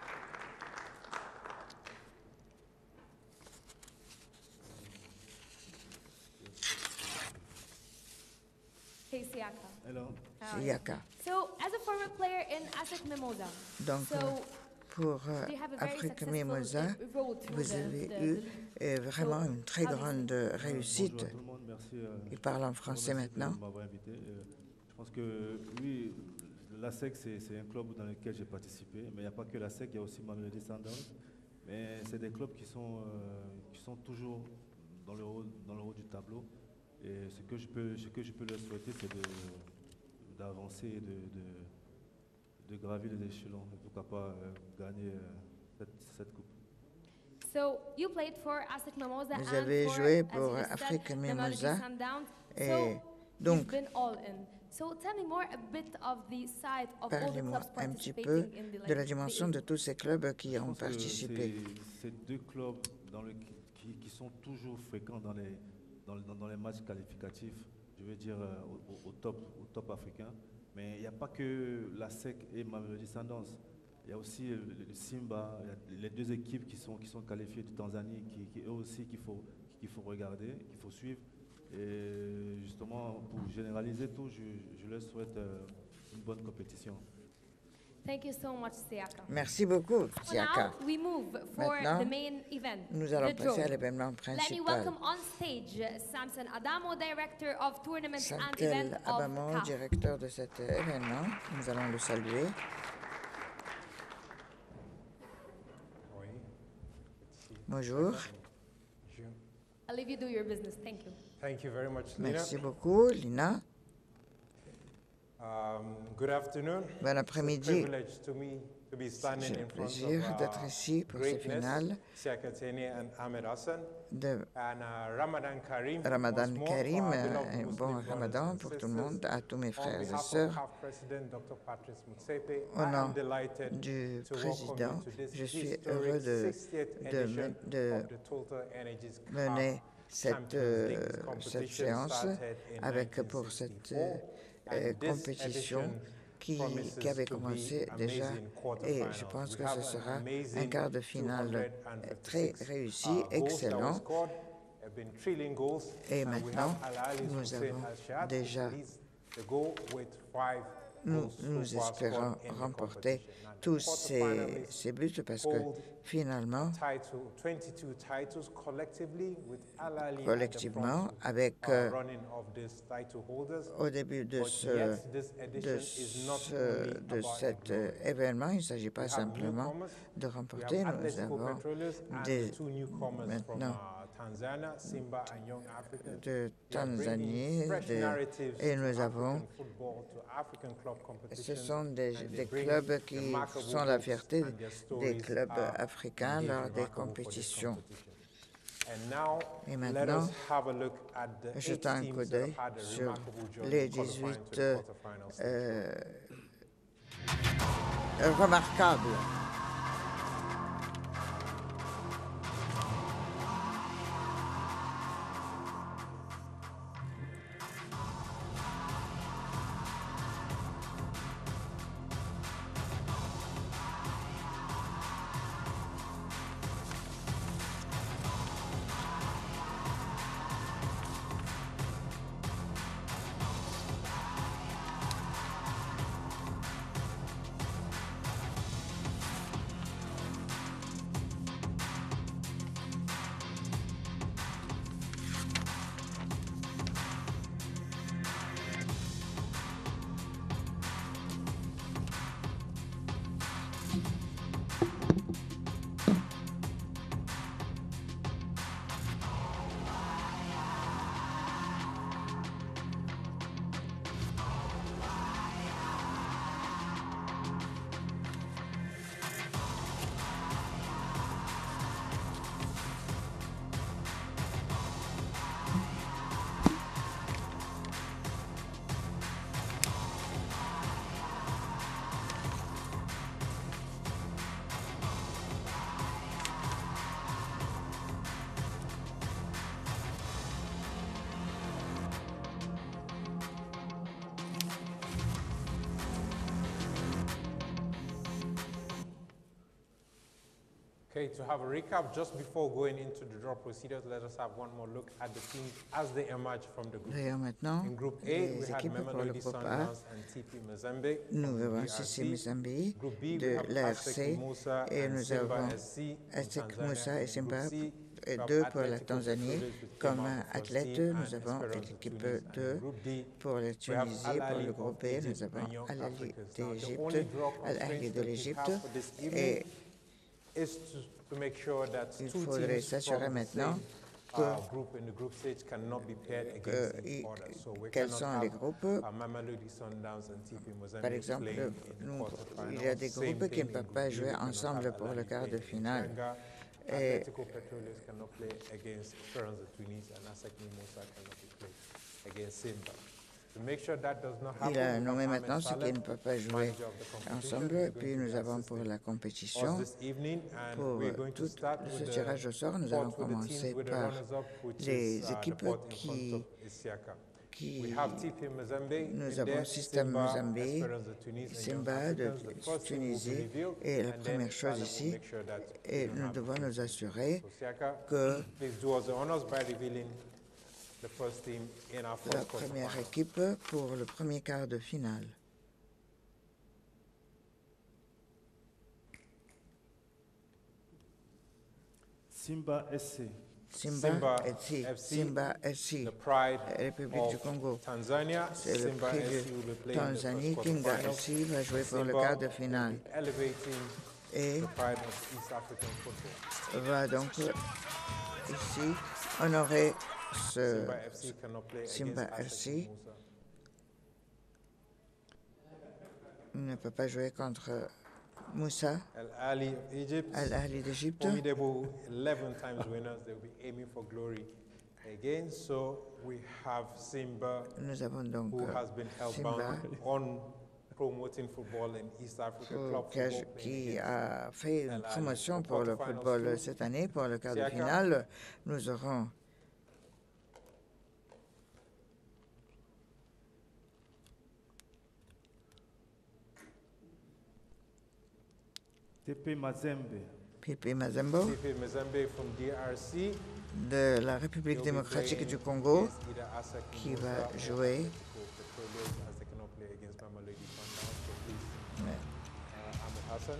[SPEAKER 3] Hey Siaka.
[SPEAKER 2] Hello.
[SPEAKER 3] How are you?
[SPEAKER 1] Siaka.
[SPEAKER 3] So, as a former player in ASEC Mimosa,
[SPEAKER 1] Donc,
[SPEAKER 3] so
[SPEAKER 1] pour
[SPEAKER 3] you have a very
[SPEAKER 1] Afrique
[SPEAKER 3] successful
[SPEAKER 1] Mimosa,
[SPEAKER 3] road through
[SPEAKER 1] vous
[SPEAKER 3] the
[SPEAKER 1] avez
[SPEAKER 3] league.
[SPEAKER 1] vraiment une très
[SPEAKER 3] how do you
[SPEAKER 1] grande
[SPEAKER 2] Bonjour
[SPEAKER 1] réussite.
[SPEAKER 2] à tout le monde, merci.
[SPEAKER 1] Il parle en
[SPEAKER 2] je vous
[SPEAKER 1] français
[SPEAKER 2] remercie de
[SPEAKER 1] maintenant.
[SPEAKER 2] m'avoir invité. Je pense que oui, l'ASEC, c'est un club dans lequel j'ai participé, mais il n'y a pas que l'ASEC, il y a aussi Mamelodi Sundowns. Mais c'est des clubs qui sont toujours dans le haut du tableau. Et ce que je peux leur souhaiter, c'est d'avancer et de gravir les échelons. Et pourquoi pas gagner cette coupe.
[SPEAKER 3] So, you played for ASEC Mimosa
[SPEAKER 1] Vous
[SPEAKER 3] and
[SPEAKER 1] avez
[SPEAKER 3] for,
[SPEAKER 1] joué
[SPEAKER 3] as
[SPEAKER 1] pour
[SPEAKER 3] you said,
[SPEAKER 1] Afrique
[SPEAKER 3] Mamelodi
[SPEAKER 1] Mimosa.
[SPEAKER 3] Sundowns.
[SPEAKER 1] Et
[SPEAKER 3] So,
[SPEAKER 1] donc,
[SPEAKER 3] you've been all in. So, tell me more a bit of the side of all the
[SPEAKER 1] parlez-moi
[SPEAKER 3] clubs
[SPEAKER 1] un petit peu
[SPEAKER 3] participating in the
[SPEAKER 1] de la
[SPEAKER 3] league.
[SPEAKER 1] dimension de tous ces clubs qui
[SPEAKER 2] Je
[SPEAKER 1] ont
[SPEAKER 2] pense que
[SPEAKER 1] participé.
[SPEAKER 2] c'est deux clubs qui sont toujours fréquents dans les matchs qualificatifs, je veux dire au top africain. Mais il n'y a pas que la SEC et Mamelodi Sundowns. Il y a aussi le Simba, il y a les deux équipes qui sont qualifiées de Tanzanie, qui eux aussi qu'il faut regarder, qu'il faut suivre. Et justement, pour généraliser tout, je leur souhaite une bonne compétition.
[SPEAKER 3] Thank you so much, Siaka.
[SPEAKER 1] Merci beaucoup, Siaka.
[SPEAKER 3] Now we move for
[SPEAKER 1] Maintenant,
[SPEAKER 3] the main event,
[SPEAKER 1] nous allons
[SPEAKER 3] the draw.
[SPEAKER 1] passer à l'événement
[SPEAKER 3] Let me
[SPEAKER 1] principal.
[SPEAKER 3] welcome on stage Samson Adamo, Director of Tournaments and
[SPEAKER 1] Samtel
[SPEAKER 3] Events of
[SPEAKER 1] Abamo,
[SPEAKER 3] CAF.
[SPEAKER 1] directeur de cet événement. Nous allons le saluer.
[SPEAKER 5] Oui.
[SPEAKER 1] Bonjour.
[SPEAKER 3] I'll leave you do your business. Thank you.
[SPEAKER 5] Thank you very much, Lina.
[SPEAKER 1] Merci beaucoup, Lina.
[SPEAKER 5] Good afternoon.
[SPEAKER 1] Bon
[SPEAKER 5] It's a
[SPEAKER 1] après-midi.
[SPEAKER 5] privilege to me to be standing
[SPEAKER 1] J'ai le
[SPEAKER 5] in front
[SPEAKER 1] plaisir
[SPEAKER 5] of
[SPEAKER 1] d'être ici pour ces
[SPEAKER 5] greatness,
[SPEAKER 1] finales
[SPEAKER 5] Siaka Tene and Ahmed Hassan.
[SPEAKER 1] de
[SPEAKER 5] And Ramadan Karim.
[SPEAKER 1] Ramadan
[SPEAKER 5] once more
[SPEAKER 1] Karim.
[SPEAKER 5] for our beloved
[SPEAKER 1] Un
[SPEAKER 5] Muslim
[SPEAKER 1] bon
[SPEAKER 5] brothers
[SPEAKER 1] Ramadan
[SPEAKER 5] and
[SPEAKER 1] pour tout le
[SPEAKER 5] sisters.
[SPEAKER 1] monde, à tous mes
[SPEAKER 5] On
[SPEAKER 1] frères et
[SPEAKER 5] behalf of
[SPEAKER 1] sœurs.
[SPEAKER 5] CAF President Dr. Patrice Motsepe,
[SPEAKER 1] Au
[SPEAKER 5] I am
[SPEAKER 1] nom
[SPEAKER 5] delighted
[SPEAKER 1] du
[SPEAKER 5] to welcome
[SPEAKER 1] président,
[SPEAKER 5] you to this
[SPEAKER 1] je suis
[SPEAKER 5] historic
[SPEAKER 1] heureux
[SPEAKER 5] 60th edition
[SPEAKER 1] de
[SPEAKER 5] of the Total Energies
[SPEAKER 1] mener
[SPEAKER 5] CAF
[SPEAKER 1] cette,
[SPEAKER 5] Champions League. This
[SPEAKER 1] cette
[SPEAKER 5] competition
[SPEAKER 1] séance
[SPEAKER 5] started in
[SPEAKER 1] avec pour cette
[SPEAKER 5] 1964, and this
[SPEAKER 1] compétition
[SPEAKER 5] edition
[SPEAKER 1] qui avait commencé déjà, et je pense que ce sera un quart de finale très réussi, excellent. Et maintenant, nous avons déjà, nous espérons remporter tous ces buts parce que finalement, collectivement, avec au début de cet événement, il ne s'agit pas simplement de remporter, nous avons maintenant de Tanzanie et nous avons, ce sont des clubs qui sont la fierté des clubs africains lors des compétitions. Et maintenant, jetons un coup d'œil sur les 18 remarquables.
[SPEAKER 5] Okay, to have a recap, just before going into the draw procedures, let us have one more look at the teams as they emerge from the group.
[SPEAKER 1] D'ailleurs, maintenant,
[SPEAKER 5] In Group A,
[SPEAKER 1] les
[SPEAKER 5] we had
[SPEAKER 1] équipes pour le
[SPEAKER 5] Mamelodi
[SPEAKER 1] groupe A,
[SPEAKER 5] Sundowns and TP Mazembe.
[SPEAKER 1] nous
[SPEAKER 5] From
[SPEAKER 1] avons
[SPEAKER 5] the
[SPEAKER 1] CC
[SPEAKER 5] DRC.
[SPEAKER 1] Mozambique
[SPEAKER 5] Group B, we
[SPEAKER 1] de
[SPEAKER 5] have
[SPEAKER 1] l'ARC
[SPEAKER 5] ASEC Moussa
[SPEAKER 1] et
[SPEAKER 5] and
[SPEAKER 1] nous
[SPEAKER 5] Simba
[SPEAKER 1] avons
[SPEAKER 5] SC from
[SPEAKER 1] ASEC
[SPEAKER 5] Tanzania.
[SPEAKER 1] Moussa et
[SPEAKER 5] In
[SPEAKER 1] Simba
[SPEAKER 5] Group C,
[SPEAKER 1] et
[SPEAKER 5] we have
[SPEAKER 1] deux pour la
[SPEAKER 5] Atletico
[SPEAKER 1] Tanzanie.
[SPEAKER 5] Petroleus, which
[SPEAKER 1] Comme
[SPEAKER 5] came out first
[SPEAKER 1] athlète,
[SPEAKER 5] team,
[SPEAKER 1] nous
[SPEAKER 5] and
[SPEAKER 1] avons
[SPEAKER 5] Esperance
[SPEAKER 1] l'équipe
[SPEAKER 5] Tunis. And
[SPEAKER 1] 2
[SPEAKER 5] in Group D,
[SPEAKER 1] pour la
[SPEAKER 5] we have
[SPEAKER 1] Tunisie.
[SPEAKER 5] Al
[SPEAKER 1] Pour
[SPEAKER 5] Ahly
[SPEAKER 1] le
[SPEAKER 5] of
[SPEAKER 1] groupe B,
[SPEAKER 5] Egypt
[SPEAKER 1] nous avons
[SPEAKER 5] and Young
[SPEAKER 1] Al Ahly
[SPEAKER 5] Africans. Now, the
[SPEAKER 1] d'Égypte,
[SPEAKER 5] only draw
[SPEAKER 1] Al Ahly
[SPEAKER 5] constraint
[SPEAKER 1] de
[SPEAKER 5] that we
[SPEAKER 1] l'Égypte.
[SPEAKER 5] have for this
[SPEAKER 1] Et
[SPEAKER 5] evening is to make sure that
[SPEAKER 1] il
[SPEAKER 5] two
[SPEAKER 1] faudrait
[SPEAKER 5] teams
[SPEAKER 1] s'assurer
[SPEAKER 5] from the
[SPEAKER 1] maintenant
[SPEAKER 5] same group in the group stage cannot be paired against each other. So we
[SPEAKER 1] quels
[SPEAKER 5] cannot
[SPEAKER 1] sont les
[SPEAKER 5] have
[SPEAKER 1] groupes.
[SPEAKER 5] Mamelodi Sundowns and TP Mozambique
[SPEAKER 1] Par exemple,
[SPEAKER 5] playing in the quarterfinals.
[SPEAKER 1] il y a des
[SPEAKER 5] Same
[SPEAKER 1] groupes qui
[SPEAKER 5] thing
[SPEAKER 1] ne
[SPEAKER 5] in
[SPEAKER 1] peuvent
[SPEAKER 5] Group
[SPEAKER 1] pas
[SPEAKER 5] B,
[SPEAKER 1] jouer
[SPEAKER 5] we cannot
[SPEAKER 1] ensemble
[SPEAKER 5] have
[SPEAKER 1] pour
[SPEAKER 5] Al
[SPEAKER 1] le
[SPEAKER 5] Ahly
[SPEAKER 1] quart de
[SPEAKER 5] playing in
[SPEAKER 1] finale.
[SPEAKER 5] Teranga.
[SPEAKER 1] Et
[SPEAKER 5] Atletico Petroleus cannot play against Esperance de Tunis, and ASEC Mimosa cannot be played against Simba. To make sure that does not happen,
[SPEAKER 1] il a
[SPEAKER 5] we
[SPEAKER 1] nommé
[SPEAKER 5] have
[SPEAKER 1] maintenant
[SPEAKER 5] Ahmed
[SPEAKER 1] ceux qui
[SPEAKER 5] Saleh,
[SPEAKER 1] ne peuvent pas jouer
[SPEAKER 5] manager of the competition,
[SPEAKER 1] ensemble.
[SPEAKER 5] who's
[SPEAKER 1] Et
[SPEAKER 5] going
[SPEAKER 1] puis
[SPEAKER 5] to
[SPEAKER 1] nous
[SPEAKER 5] be
[SPEAKER 1] avons pour
[SPEAKER 5] assisting
[SPEAKER 1] la
[SPEAKER 5] us
[SPEAKER 1] compétition,
[SPEAKER 5] this evening, and
[SPEAKER 1] pour
[SPEAKER 5] we're going to
[SPEAKER 1] tout
[SPEAKER 5] start
[SPEAKER 1] ce
[SPEAKER 5] with
[SPEAKER 1] tirage au sort, nous
[SPEAKER 5] the
[SPEAKER 1] allons
[SPEAKER 5] pot with the teams
[SPEAKER 1] commencer
[SPEAKER 5] with the
[SPEAKER 1] par
[SPEAKER 5] runners-up, which
[SPEAKER 1] les
[SPEAKER 5] is the
[SPEAKER 1] équipes
[SPEAKER 5] pot in front of Isiaka. We have TP Mazembe
[SPEAKER 1] nous
[SPEAKER 5] in
[SPEAKER 1] avons
[SPEAKER 5] there,
[SPEAKER 1] Système
[SPEAKER 5] Simba,
[SPEAKER 1] Mozambique,
[SPEAKER 5] Esperance de Tunis, and Young
[SPEAKER 1] Simba de
[SPEAKER 5] Africans. The first team will be
[SPEAKER 1] Tunisie.
[SPEAKER 5] revealed,
[SPEAKER 1] Et la
[SPEAKER 5] and then
[SPEAKER 1] première chose
[SPEAKER 5] Saleh will
[SPEAKER 1] ici,
[SPEAKER 5] make sure that we
[SPEAKER 1] et
[SPEAKER 5] don't
[SPEAKER 1] nous
[SPEAKER 5] have
[SPEAKER 1] devons nous assurer
[SPEAKER 5] So Siaka,
[SPEAKER 1] que
[SPEAKER 5] please do us the honors by revealing the first team in our
[SPEAKER 1] la
[SPEAKER 5] first
[SPEAKER 1] première
[SPEAKER 5] quarterfinal.
[SPEAKER 1] équipe pour le premier quart de finale.
[SPEAKER 2] Simba SC.
[SPEAKER 1] Simba SC,
[SPEAKER 5] the pride
[SPEAKER 1] République du
[SPEAKER 5] of
[SPEAKER 1] Congo.
[SPEAKER 5] Tanzania.
[SPEAKER 1] C'est le
[SPEAKER 5] Simba
[SPEAKER 1] prix
[SPEAKER 5] SC will be
[SPEAKER 1] de
[SPEAKER 5] playing the
[SPEAKER 1] Tanzanie.
[SPEAKER 5] first
[SPEAKER 1] Kinga
[SPEAKER 5] quarterfinals.
[SPEAKER 1] SC va jouer pour le
[SPEAKER 5] Simba
[SPEAKER 1] quart de
[SPEAKER 5] will
[SPEAKER 1] finale
[SPEAKER 5] be elevating
[SPEAKER 1] et
[SPEAKER 5] the pride of East African football.
[SPEAKER 1] va donc ici honorer ce
[SPEAKER 5] Simba FC cannot play
[SPEAKER 1] Simba
[SPEAKER 5] against
[SPEAKER 1] FC.
[SPEAKER 5] ASEC Mimosas.
[SPEAKER 1] Il ne peut pas jouer contre Moussa,
[SPEAKER 5] Al Ahly of Egypt,
[SPEAKER 1] Al-Ahli d'Égypte.
[SPEAKER 5] formidable 11 times winners. They will be aiming for glory again. So we have Simba,
[SPEAKER 1] Nous avons donc
[SPEAKER 5] who has been
[SPEAKER 1] Simba
[SPEAKER 5] hellbound on promoting football in East Africa, club football,
[SPEAKER 1] qui a fait une promotion pour le
[SPEAKER 5] Quarterfinals
[SPEAKER 1] football
[SPEAKER 5] too.
[SPEAKER 1] cette année. Pour le quart de
[SPEAKER 5] Siaka.
[SPEAKER 1] finale, nous aurons
[SPEAKER 2] TP Mazembe.
[SPEAKER 1] Pipi Mazembe
[SPEAKER 5] TP Mazembe from DRC,
[SPEAKER 1] de la République
[SPEAKER 5] they'll be
[SPEAKER 1] démocratique
[SPEAKER 5] playing
[SPEAKER 1] du Congo
[SPEAKER 5] against either ASEC
[SPEAKER 1] qui
[SPEAKER 5] Mimosa
[SPEAKER 1] va
[SPEAKER 5] or
[SPEAKER 1] jouer.
[SPEAKER 5] Atletico Petroleros, as they cannot play against Mamelodi Sundowns. So please, Ahmed Hassan.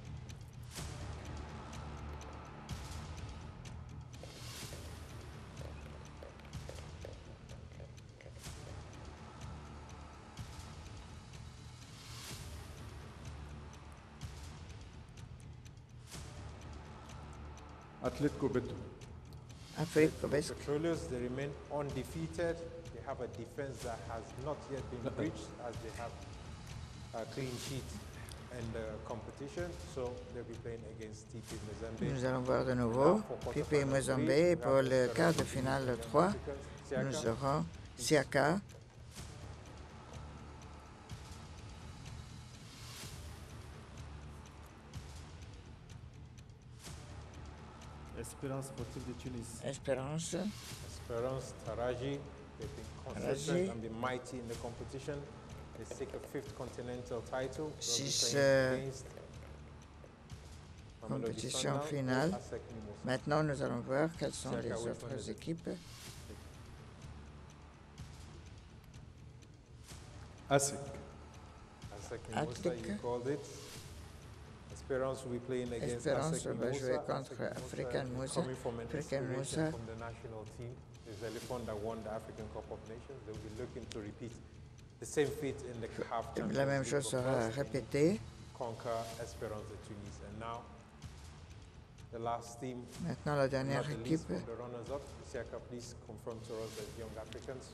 [SPEAKER 2] Atletico Beto.
[SPEAKER 1] Afrique Cobesque.
[SPEAKER 5] Petroleros, they remain undefeated. They have a defense that has not yet been breached, as they have a clean sheet in the competition. So they'll be playing against TP Mazembe.
[SPEAKER 1] Nous allons voir de nouveau Pipi Mazembe. Et pour le quart de finale 3, nous aurons Siaka,
[SPEAKER 2] Espérance sportive de Tunis.
[SPEAKER 1] Espérance,
[SPEAKER 5] Esperance Taraji, they've been consistent and been mighty in the competition. They seek a 5th continental title. They'll be
[SPEAKER 1] Six,
[SPEAKER 5] playing against Mamelodi
[SPEAKER 1] compétition
[SPEAKER 5] Sundowns or
[SPEAKER 1] finale.
[SPEAKER 5] ASEC Mimosas.
[SPEAKER 1] Maintenant, nous allons voir quelles sont les
[SPEAKER 5] Siaka, which one
[SPEAKER 1] autres
[SPEAKER 5] is it?
[SPEAKER 1] équipes.
[SPEAKER 2] ASEC.
[SPEAKER 5] ASEC Mimosa, you
[SPEAKER 1] Attic.
[SPEAKER 5] called it. Esperance will be playing against
[SPEAKER 1] Espérance
[SPEAKER 5] ASEC
[SPEAKER 1] va
[SPEAKER 5] Mimosa.
[SPEAKER 1] jouer
[SPEAKER 5] ASEC
[SPEAKER 1] contre
[SPEAKER 5] Mimosa
[SPEAKER 1] African
[SPEAKER 5] is
[SPEAKER 1] Moussa.
[SPEAKER 5] coming from an
[SPEAKER 1] African
[SPEAKER 5] inspiration
[SPEAKER 1] Moussa.
[SPEAKER 5] from the national team. It's the elephant that won the African Cup of Nations. They will be looking to repeat the same feat in the CAF Champions
[SPEAKER 1] La même
[SPEAKER 5] League
[SPEAKER 1] chose
[SPEAKER 5] for
[SPEAKER 1] sera
[SPEAKER 5] girls and
[SPEAKER 1] répétée.
[SPEAKER 5] conquer Esperance de Tunis. And now, the last team,
[SPEAKER 1] Maintenant, la
[SPEAKER 5] not
[SPEAKER 1] dernière
[SPEAKER 5] the least,
[SPEAKER 1] équipe.
[SPEAKER 5] from the runners-up. Isiaka, please confirm to us as young Africans.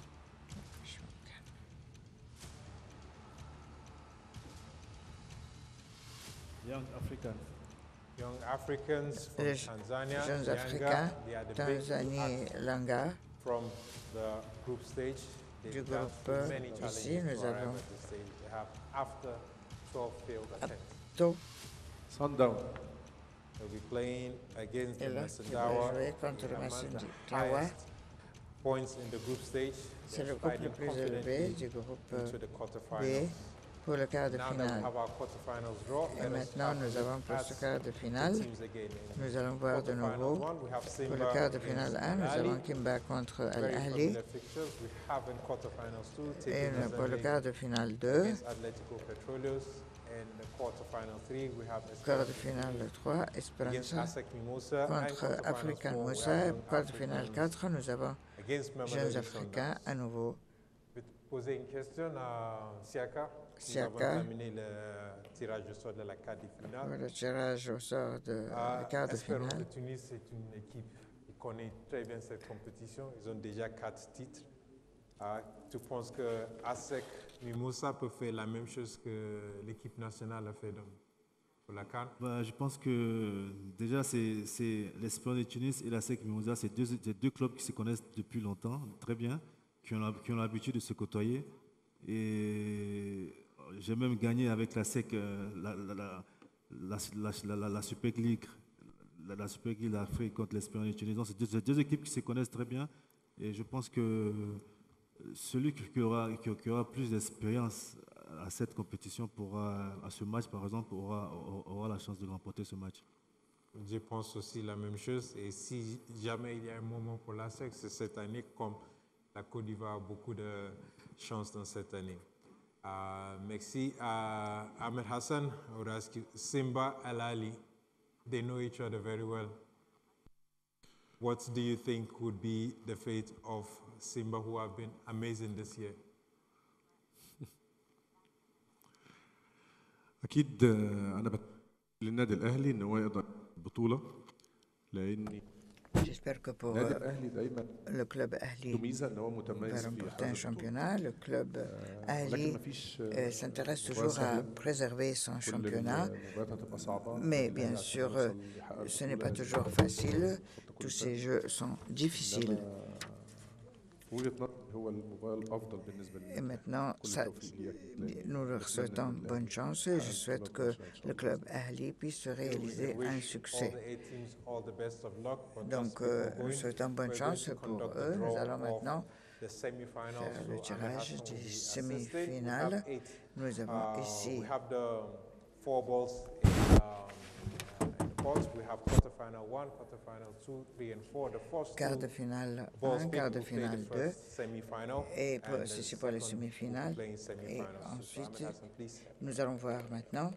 [SPEAKER 2] Young Africans.
[SPEAKER 5] Young Africans from
[SPEAKER 1] Les
[SPEAKER 5] Tanzania,
[SPEAKER 1] jeunes
[SPEAKER 5] Yanga,
[SPEAKER 1] Africains,
[SPEAKER 5] they are the big
[SPEAKER 1] Tanzanie, Langa.
[SPEAKER 5] from the group stage. They've
[SPEAKER 1] Du
[SPEAKER 5] got
[SPEAKER 1] groupe,
[SPEAKER 5] many
[SPEAKER 1] ici,
[SPEAKER 5] challenges
[SPEAKER 1] nous
[SPEAKER 5] to arrive
[SPEAKER 1] avons-
[SPEAKER 5] at this stage. They have after 12 failed attempts.
[SPEAKER 1] To
[SPEAKER 2] Sundown.
[SPEAKER 5] They'll be playing against the
[SPEAKER 1] est là qui va
[SPEAKER 5] Masandawa.
[SPEAKER 1] jouer contre
[SPEAKER 5] They
[SPEAKER 1] le
[SPEAKER 5] amass the
[SPEAKER 1] Masundawa.
[SPEAKER 5] highest points in the group stage.
[SPEAKER 1] C'est
[SPEAKER 5] They're
[SPEAKER 1] le groupe le
[SPEAKER 5] sliding
[SPEAKER 1] plus élevé
[SPEAKER 5] confidently
[SPEAKER 1] du groupe
[SPEAKER 5] into the
[SPEAKER 1] B
[SPEAKER 5] quarterfinals.
[SPEAKER 1] pour le quart de
[SPEAKER 5] Now that we
[SPEAKER 1] finale.
[SPEAKER 5] have our quarterfinals draw,
[SPEAKER 1] Et
[SPEAKER 5] let us
[SPEAKER 1] maintenant,
[SPEAKER 5] have
[SPEAKER 1] nous
[SPEAKER 5] a
[SPEAKER 1] avons
[SPEAKER 5] look
[SPEAKER 1] pour
[SPEAKER 5] at
[SPEAKER 1] ce quart de
[SPEAKER 5] the
[SPEAKER 1] finale,
[SPEAKER 5] teams again. In
[SPEAKER 1] nous allons voir de
[SPEAKER 5] quarterfinals
[SPEAKER 1] nouveau.
[SPEAKER 5] one, we have
[SPEAKER 1] Pour
[SPEAKER 5] Simba
[SPEAKER 1] le quart de
[SPEAKER 5] against
[SPEAKER 1] finale 1, nous
[SPEAKER 5] Al Ahly.
[SPEAKER 1] avons Kimba contre
[SPEAKER 5] Very
[SPEAKER 1] Al-Ahli.
[SPEAKER 5] familiar fixtures. We have in quarterfinals two,
[SPEAKER 1] Et
[SPEAKER 5] TP
[SPEAKER 1] pour le
[SPEAKER 5] Mazembe
[SPEAKER 1] quart de finale 2,
[SPEAKER 5] against Atletico Petroleros. And the quarterfinal 3, we have
[SPEAKER 1] quart de
[SPEAKER 5] Esperance
[SPEAKER 1] finale 3,
[SPEAKER 5] against
[SPEAKER 1] Esperanza
[SPEAKER 5] ASEC Mimosa. And
[SPEAKER 1] contre
[SPEAKER 5] quarterfinals
[SPEAKER 1] African
[SPEAKER 5] 4, we
[SPEAKER 1] Moussa.
[SPEAKER 5] have
[SPEAKER 1] Et
[SPEAKER 5] Young
[SPEAKER 1] quart de finale
[SPEAKER 5] Africans
[SPEAKER 1] 4, nous avons
[SPEAKER 5] against
[SPEAKER 1] Jeunes
[SPEAKER 5] Mamelodi
[SPEAKER 1] Africains
[SPEAKER 5] Sundowns.
[SPEAKER 1] à nouveau.
[SPEAKER 5] Je vais te poser une question à Siaka. Nous
[SPEAKER 1] Siaka.
[SPEAKER 5] avons terminé le tirage au sort de la quart de
[SPEAKER 1] Pour
[SPEAKER 5] finale.
[SPEAKER 1] le tirage au sort de quart de
[SPEAKER 5] Esperance de
[SPEAKER 1] finale.
[SPEAKER 5] Tunis, c'est une équipe qui connaît très bien cette compétition. Ils ont déjà 4 titres. Tu penses que ASEC Mimosa peut faire la même chose que l'équipe nationale a fait pour la CAN?
[SPEAKER 2] Bah, je pense que déjà, c'est l'Espérance de Tunis et la SEC Mimosa, c'est deux clubs qui se connaissent depuis longtemps, très bien, qui ont l'habitude de se côtoyer. Et j'ai même gagné avec la SEC la Super League, la Super League d'Afrique contre l'Espérance de Tunis. Donc, c'est deux équipes qui se connaissent très bien. Et je pense que celui qui aura plus d'expérience à cette compétition, à ce match par exemple, aura la chance de remporter ce match.
[SPEAKER 5] Je pense aussi la même chose. Et si jamais il y a un moment pour la SEC, c'est cette année, comme la Côte d'Ivoire a beaucoup de chance dans cette année. Merci. Ahmed Hassan, I would ask you, Simba, Al Ahly, they know each other very well. what do you think would be the fate of Simba, who have been amazing this year?
[SPEAKER 8] اكيد انا بتمنى للنادي الاهلي ان هو يقدر البطوله لان
[SPEAKER 1] J'espère que pour
[SPEAKER 8] النادي الاهلي دايما
[SPEAKER 1] le club Ahli
[SPEAKER 8] له ميزه ان هو
[SPEAKER 1] va
[SPEAKER 8] متميز في
[SPEAKER 1] remporter un
[SPEAKER 8] حرز البطوله
[SPEAKER 1] championnat, le club
[SPEAKER 8] لكن
[SPEAKER 1] Ahli
[SPEAKER 8] مفيش
[SPEAKER 1] s'intéresse
[SPEAKER 8] مباراه
[SPEAKER 1] toujours à
[SPEAKER 8] سهله
[SPEAKER 1] préserver son
[SPEAKER 8] كل
[SPEAKER 1] championnat,
[SPEAKER 8] المباريات هتبقى صعبه
[SPEAKER 1] mais
[SPEAKER 8] الأهلي
[SPEAKER 1] bien
[SPEAKER 8] عشان
[SPEAKER 1] sûr,
[SPEAKER 8] يوصل يحقق
[SPEAKER 1] ce n'est
[SPEAKER 8] البطوله
[SPEAKER 1] pas
[SPEAKER 8] لازم
[SPEAKER 1] toujours facile. Tous ces jeux sont difficiles.
[SPEAKER 8] إنما في وجهه نظري هو المباراه الافضل بالنسبه
[SPEAKER 1] Et
[SPEAKER 8] للنادي
[SPEAKER 1] maintenant,
[SPEAKER 8] كل
[SPEAKER 1] ça,
[SPEAKER 8] التوفيق ليك
[SPEAKER 1] nous leur souhaitons bonne chance et je souhaite que le club Ahli puisse réaliser un succès. Donc, nous souhaitons bonne chance pour eux. Nous allons maintenant faire le tirage des semi-finales. Nous avons ici
[SPEAKER 5] We have quarterfinal 1, quarterfinal 2, 3 and 4. The first
[SPEAKER 1] quart de finale 1, quart de finale 2, et ceci pour les semi-finales. Et ensuite, nous allons voir maintenant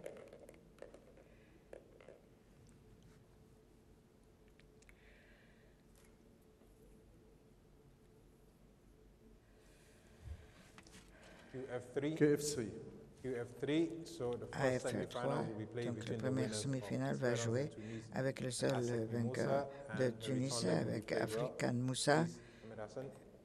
[SPEAKER 8] KFC
[SPEAKER 5] QF3, so the first semi-final will be played
[SPEAKER 1] donc la
[SPEAKER 5] between the
[SPEAKER 1] première
[SPEAKER 5] winners
[SPEAKER 1] semi-finale
[SPEAKER 5] of
[SPEAKER 1] va
[SPEAKER 5] Esperance
[SPEAKER 1] jouer
[SPEAKER 5] de Tunis
[SPEAKER 1] avec le seul
[SPEAKER 5] Asec
[SPEAKER 1] vainqueur
[SPEAKER 5] Moussa,
[SPEAKER 1] de
[SPEAKER 5] and the
[SPEAKER 1] Tunis,
[SPEAKER 5] return leg will be
[SPEAKER 1] avec
[SPEAKER 5] played well.
[SPEAKER 1] African Moussa.
[SPEAKER 5] Please, Ahmed Hassan.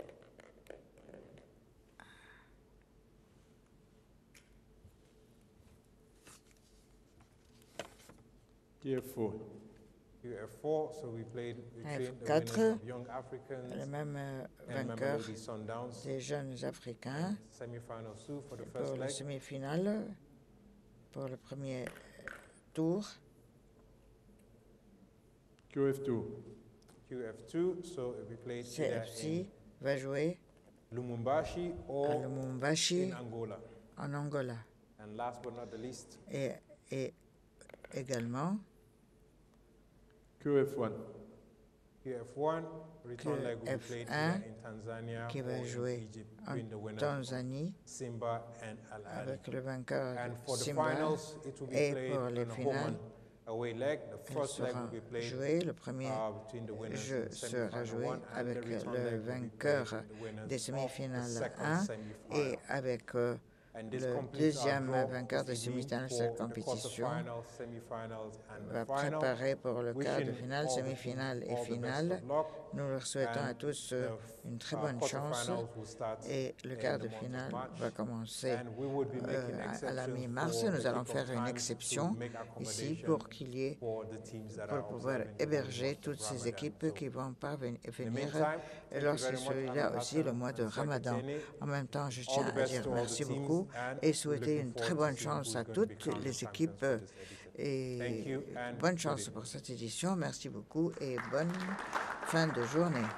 [SPEAKER 8] KF4
[SPEAKER 5] QF4, so we played between the
[SPEAKER 1] F4,
[SPEAKER 5] winners of Young Africans
[SPEAKER 1] le même
[SPEAKER 5] and
[SPEAKER 1] vainqueur
[SPEAKER 5] Mamelodi Sundowns.
[SPEAKER 1] des jeunes Africains
[SPEAKER 5] Semi-final 2 for the
[SPEAKER 1] pour
[SPEAKER 5] first
[SPEAKER 1] le
[SPEAKER 5] leg.
[SPEAKER 1] semi-finale, pour le premier tour.
[SPEAKER 8] QF2
[SPEAKER 5] QF2, so it will be played either
[SPEAKER 1] CFC va jouer
[SPEAKER 5] in Lumumbashi
[SPEAKER 1] à
[SPEAKER 5] or
[SPEAKER 1] Lumumbashi
[SPEAKER 5] in Angola.
[SPEAKER 1] en Angola.
[SPEAKER 5] And last but not the least,
[SPEAKER 1] Et également
[SPEAKER 8] QF1
[SPEAKER 5] QF1, return leg will be played
[SPEAKER 1] QF1
[SPEAKER 5] either in Tanzania
[SPEAKER 1] qui
[SPEAKER 5] or
[SPEAKER 1] va
[SPEAKER 5] in
[SPEAKER 1] jouer
[SPEAKER 5] Egypt
[SPEAKER 1] en
[SPEAKER 5] between the winners of
[SPEAKER 1] Tanzanie
[SPEAKER 5] Simba and Al Ahly.
[SPEAKER 1] avec le vainqueur
[SPEAKER 5] And for the
[SPEAKER 1] Simba.
[SPEAKER 5] finals, it will be
[SPEAKER 1] Et
[SPEAKER 5] played
[SPEAKER 1] pour les
[SPEAKER 5] on a home
[SPEAKER 1] finales,
[SPEAKER 5] and away leg. The
[SPEAKER 1] elles
[SPEAKER 5] first leg will
[SPEAKER 1] seront
[SPEAKER 5] be played
[SPEAKER 1] jouées. Le premier
[SPEAKER 5] between the winners
[SPEAKER 1] jeu
[SPEAKER 5] in
[SPEAKER 1] sera
[SPEAKER 5] semi-final
[SPEAKER 1] joué
[SPEAKER 5] 1 and the
[SPEAKER 1] avec
[SPEAKER 5] return
[SPEAKER 1] le
[SPEAKER 5] leg will be
[SPEAKER 1] vainqueur
[SPEAKER 5] played between the winners
[SPEAKER 1] des
[SPEAKER 5] of the
[SPEAKER 1] semi-finales
[SPEAKER 5] second
[SPEAKER 1] 1
[SPEAKER 5] semi-final.
[SPEAKER 1] et avec
[SPEAKER 5] And this
[SPEAKER 1] le
[SPEAKER 5] completes our
[SPEAKER 1] deuxième
[SPEAKER 5] draw
[SPEAKER 1] vainqueur
[SPEAKER 5] this
[SPEAKER 1] des
[SPEAKER 5] evening
[SPEAKER 1] semi-finales de
[SPEAKER 5] for
[SPEAKER 1] cette
[SPEAKER 5] the
[SPEAKER 1] compétition.
[SPEAKER 5] quarterfinals, semi-finals and
[SPEAKER 1] Va
[SPEAKER 5] the final.
[SPEAKER 1] préparer pour le quart de
[SPEAKER 5] Wishing
[SPEAKER 1] finale,
[SPEAKER 5] all the
[SPEAKER 1] semi-finale
[SPEAKER 5] teams
[SPEAKER 1] et
[SPEAKER 5] all the best
[SPEAKER 1] finale.
[SPEAKER 5] of luck.
[SPEAKER 1] Nous leur souhaitons à
[SPEAKER 5] And
[SPEAKER 1] tous une très
[SPEAKER 5] the
[SPEAKER 1] bonne chance
[SPEAKER 5] quarterfinals will start
[SPEAKER 1] et le
[SPEAKER 5] in
[SPEAKER 1] quart
[SPEAKER 5] the
[SPEAKER 1] de
[SPEAKER 5] month of
[SPEAKER 1] finale
[SPEAKER 5] March.
[SPEAKER 1] va commencer
[SPEAKER 5] And we would be making
[SPEAKER 1] à la
[SPEAKER 5] exceptions
[SPEAKER 1] mi-mars.
[SPEAKER 5] for
[SPEAKER 1] Nous
[SPEAKER 5] the
[SPEAKER 1] allons
[SPEAKER 5] kick-off
[SPEAKER 1] faire une
[SPEAKER 5] time
[SPEAKER 1] exception
[SPEAKER 5] to make
[SPEAKER 1] ici
[SPEAKER 5] accommodation
[SPEAKER 1] pour qu'il y ait
[SPEAKER 5] for the teams that
[SPEAKER 1] pour
[SPEAKER 5] are
[SPEAKER 1] pouvoir
[SPEAKER 5] observing the
[SPEAKER 1] héberger
[SPEAKER 5] month of
[SPEAKER 1] toutes ces
[SPEAKER 5] Ramadan.
[SPEAKER 1] équipes
[SPEAKER 5] So,
[SPEAKER 1] qui vont venir
[SPEAKER 5] meantime, thank you
[SPEAKER 1] lorsque
[SPEAKER 5] very much,
[SPEAKER 1] celui-là
[SPEAKER 5] Ahmed
[SPEAKER 1] aussi
[SPEAKER 5] Hassan
[SPEAKER 1] le mois de
[SPEAKER 5] and Saki
[SPEAKER 1] Ramadan.
[SPEAKER 5] Tiene.
[SPEAKER 1] En même temps, je
[SPEAKER 5] All
[SPEAKER 1] tiens
[SPEAKER 5] the
[SPEAKER 1] à
[SPEAKER 5] best
[SPEAKER 1] dire
[SPEAKER 5] to all the
[SPEAKER 1] merci
[SPEAKER 5] teams
[SPEAKER 1] beaucoup
[SPEAKER 5] and
[SPEAKER 1] et souhaiter
[SPEAKER 5] looking
[SPEAKER 1] une très
[SPEAKER 5] forward to
[SPEAKER 1] bonne
[SPEAKER 5] seeing
[SPEAKER 1] chance
[SPEAKER 5] who's
[SPEAKER 1] à
[SPEAKER 5] going to be
[SPEAKER 1] toutes
[SPEAKER 5] crowned the
[SPEAKER 1] les
[SPEAKER 5] champions
[SPEAKER 1] équipes
[SPEAKER 5] for this edition. Thank
[SPEAKER 1] et
[SPEAKER 5] you and
[SPEAKER 1] bonne
[SPEAKER 5] good
[SPEAKER 1] chance
[SPEAKER 5] evening.
[SPEAKER 1] pour cette édition. Merci beaucoup et bonne fin de journée.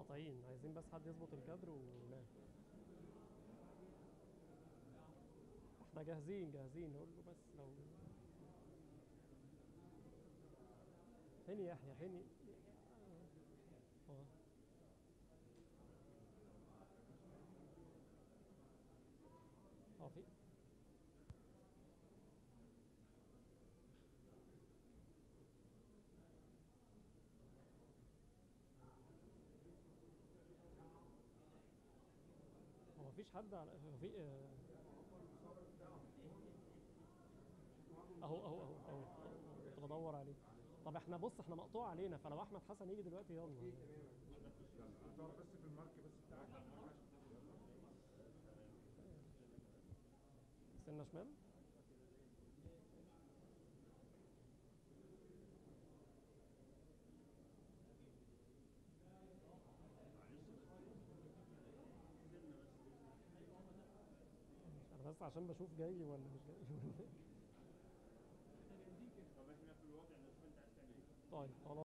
[SPEAKER 9] مقاطعين، عايزين بس حد يظبط الكادر وننام. احنا جاهزين نقول له بس لو هني يحيى هني في مفيش حد على في اهو كنت بدور عليه. طب احنا بص احنا مقطوع علينا، فلو احمد حسن يجي دلوقتي يلا. بس في المارك بس بتاعك استنى شمال. انا بس عشان بشوف جاي ولا مش جاي. طيب خلاص.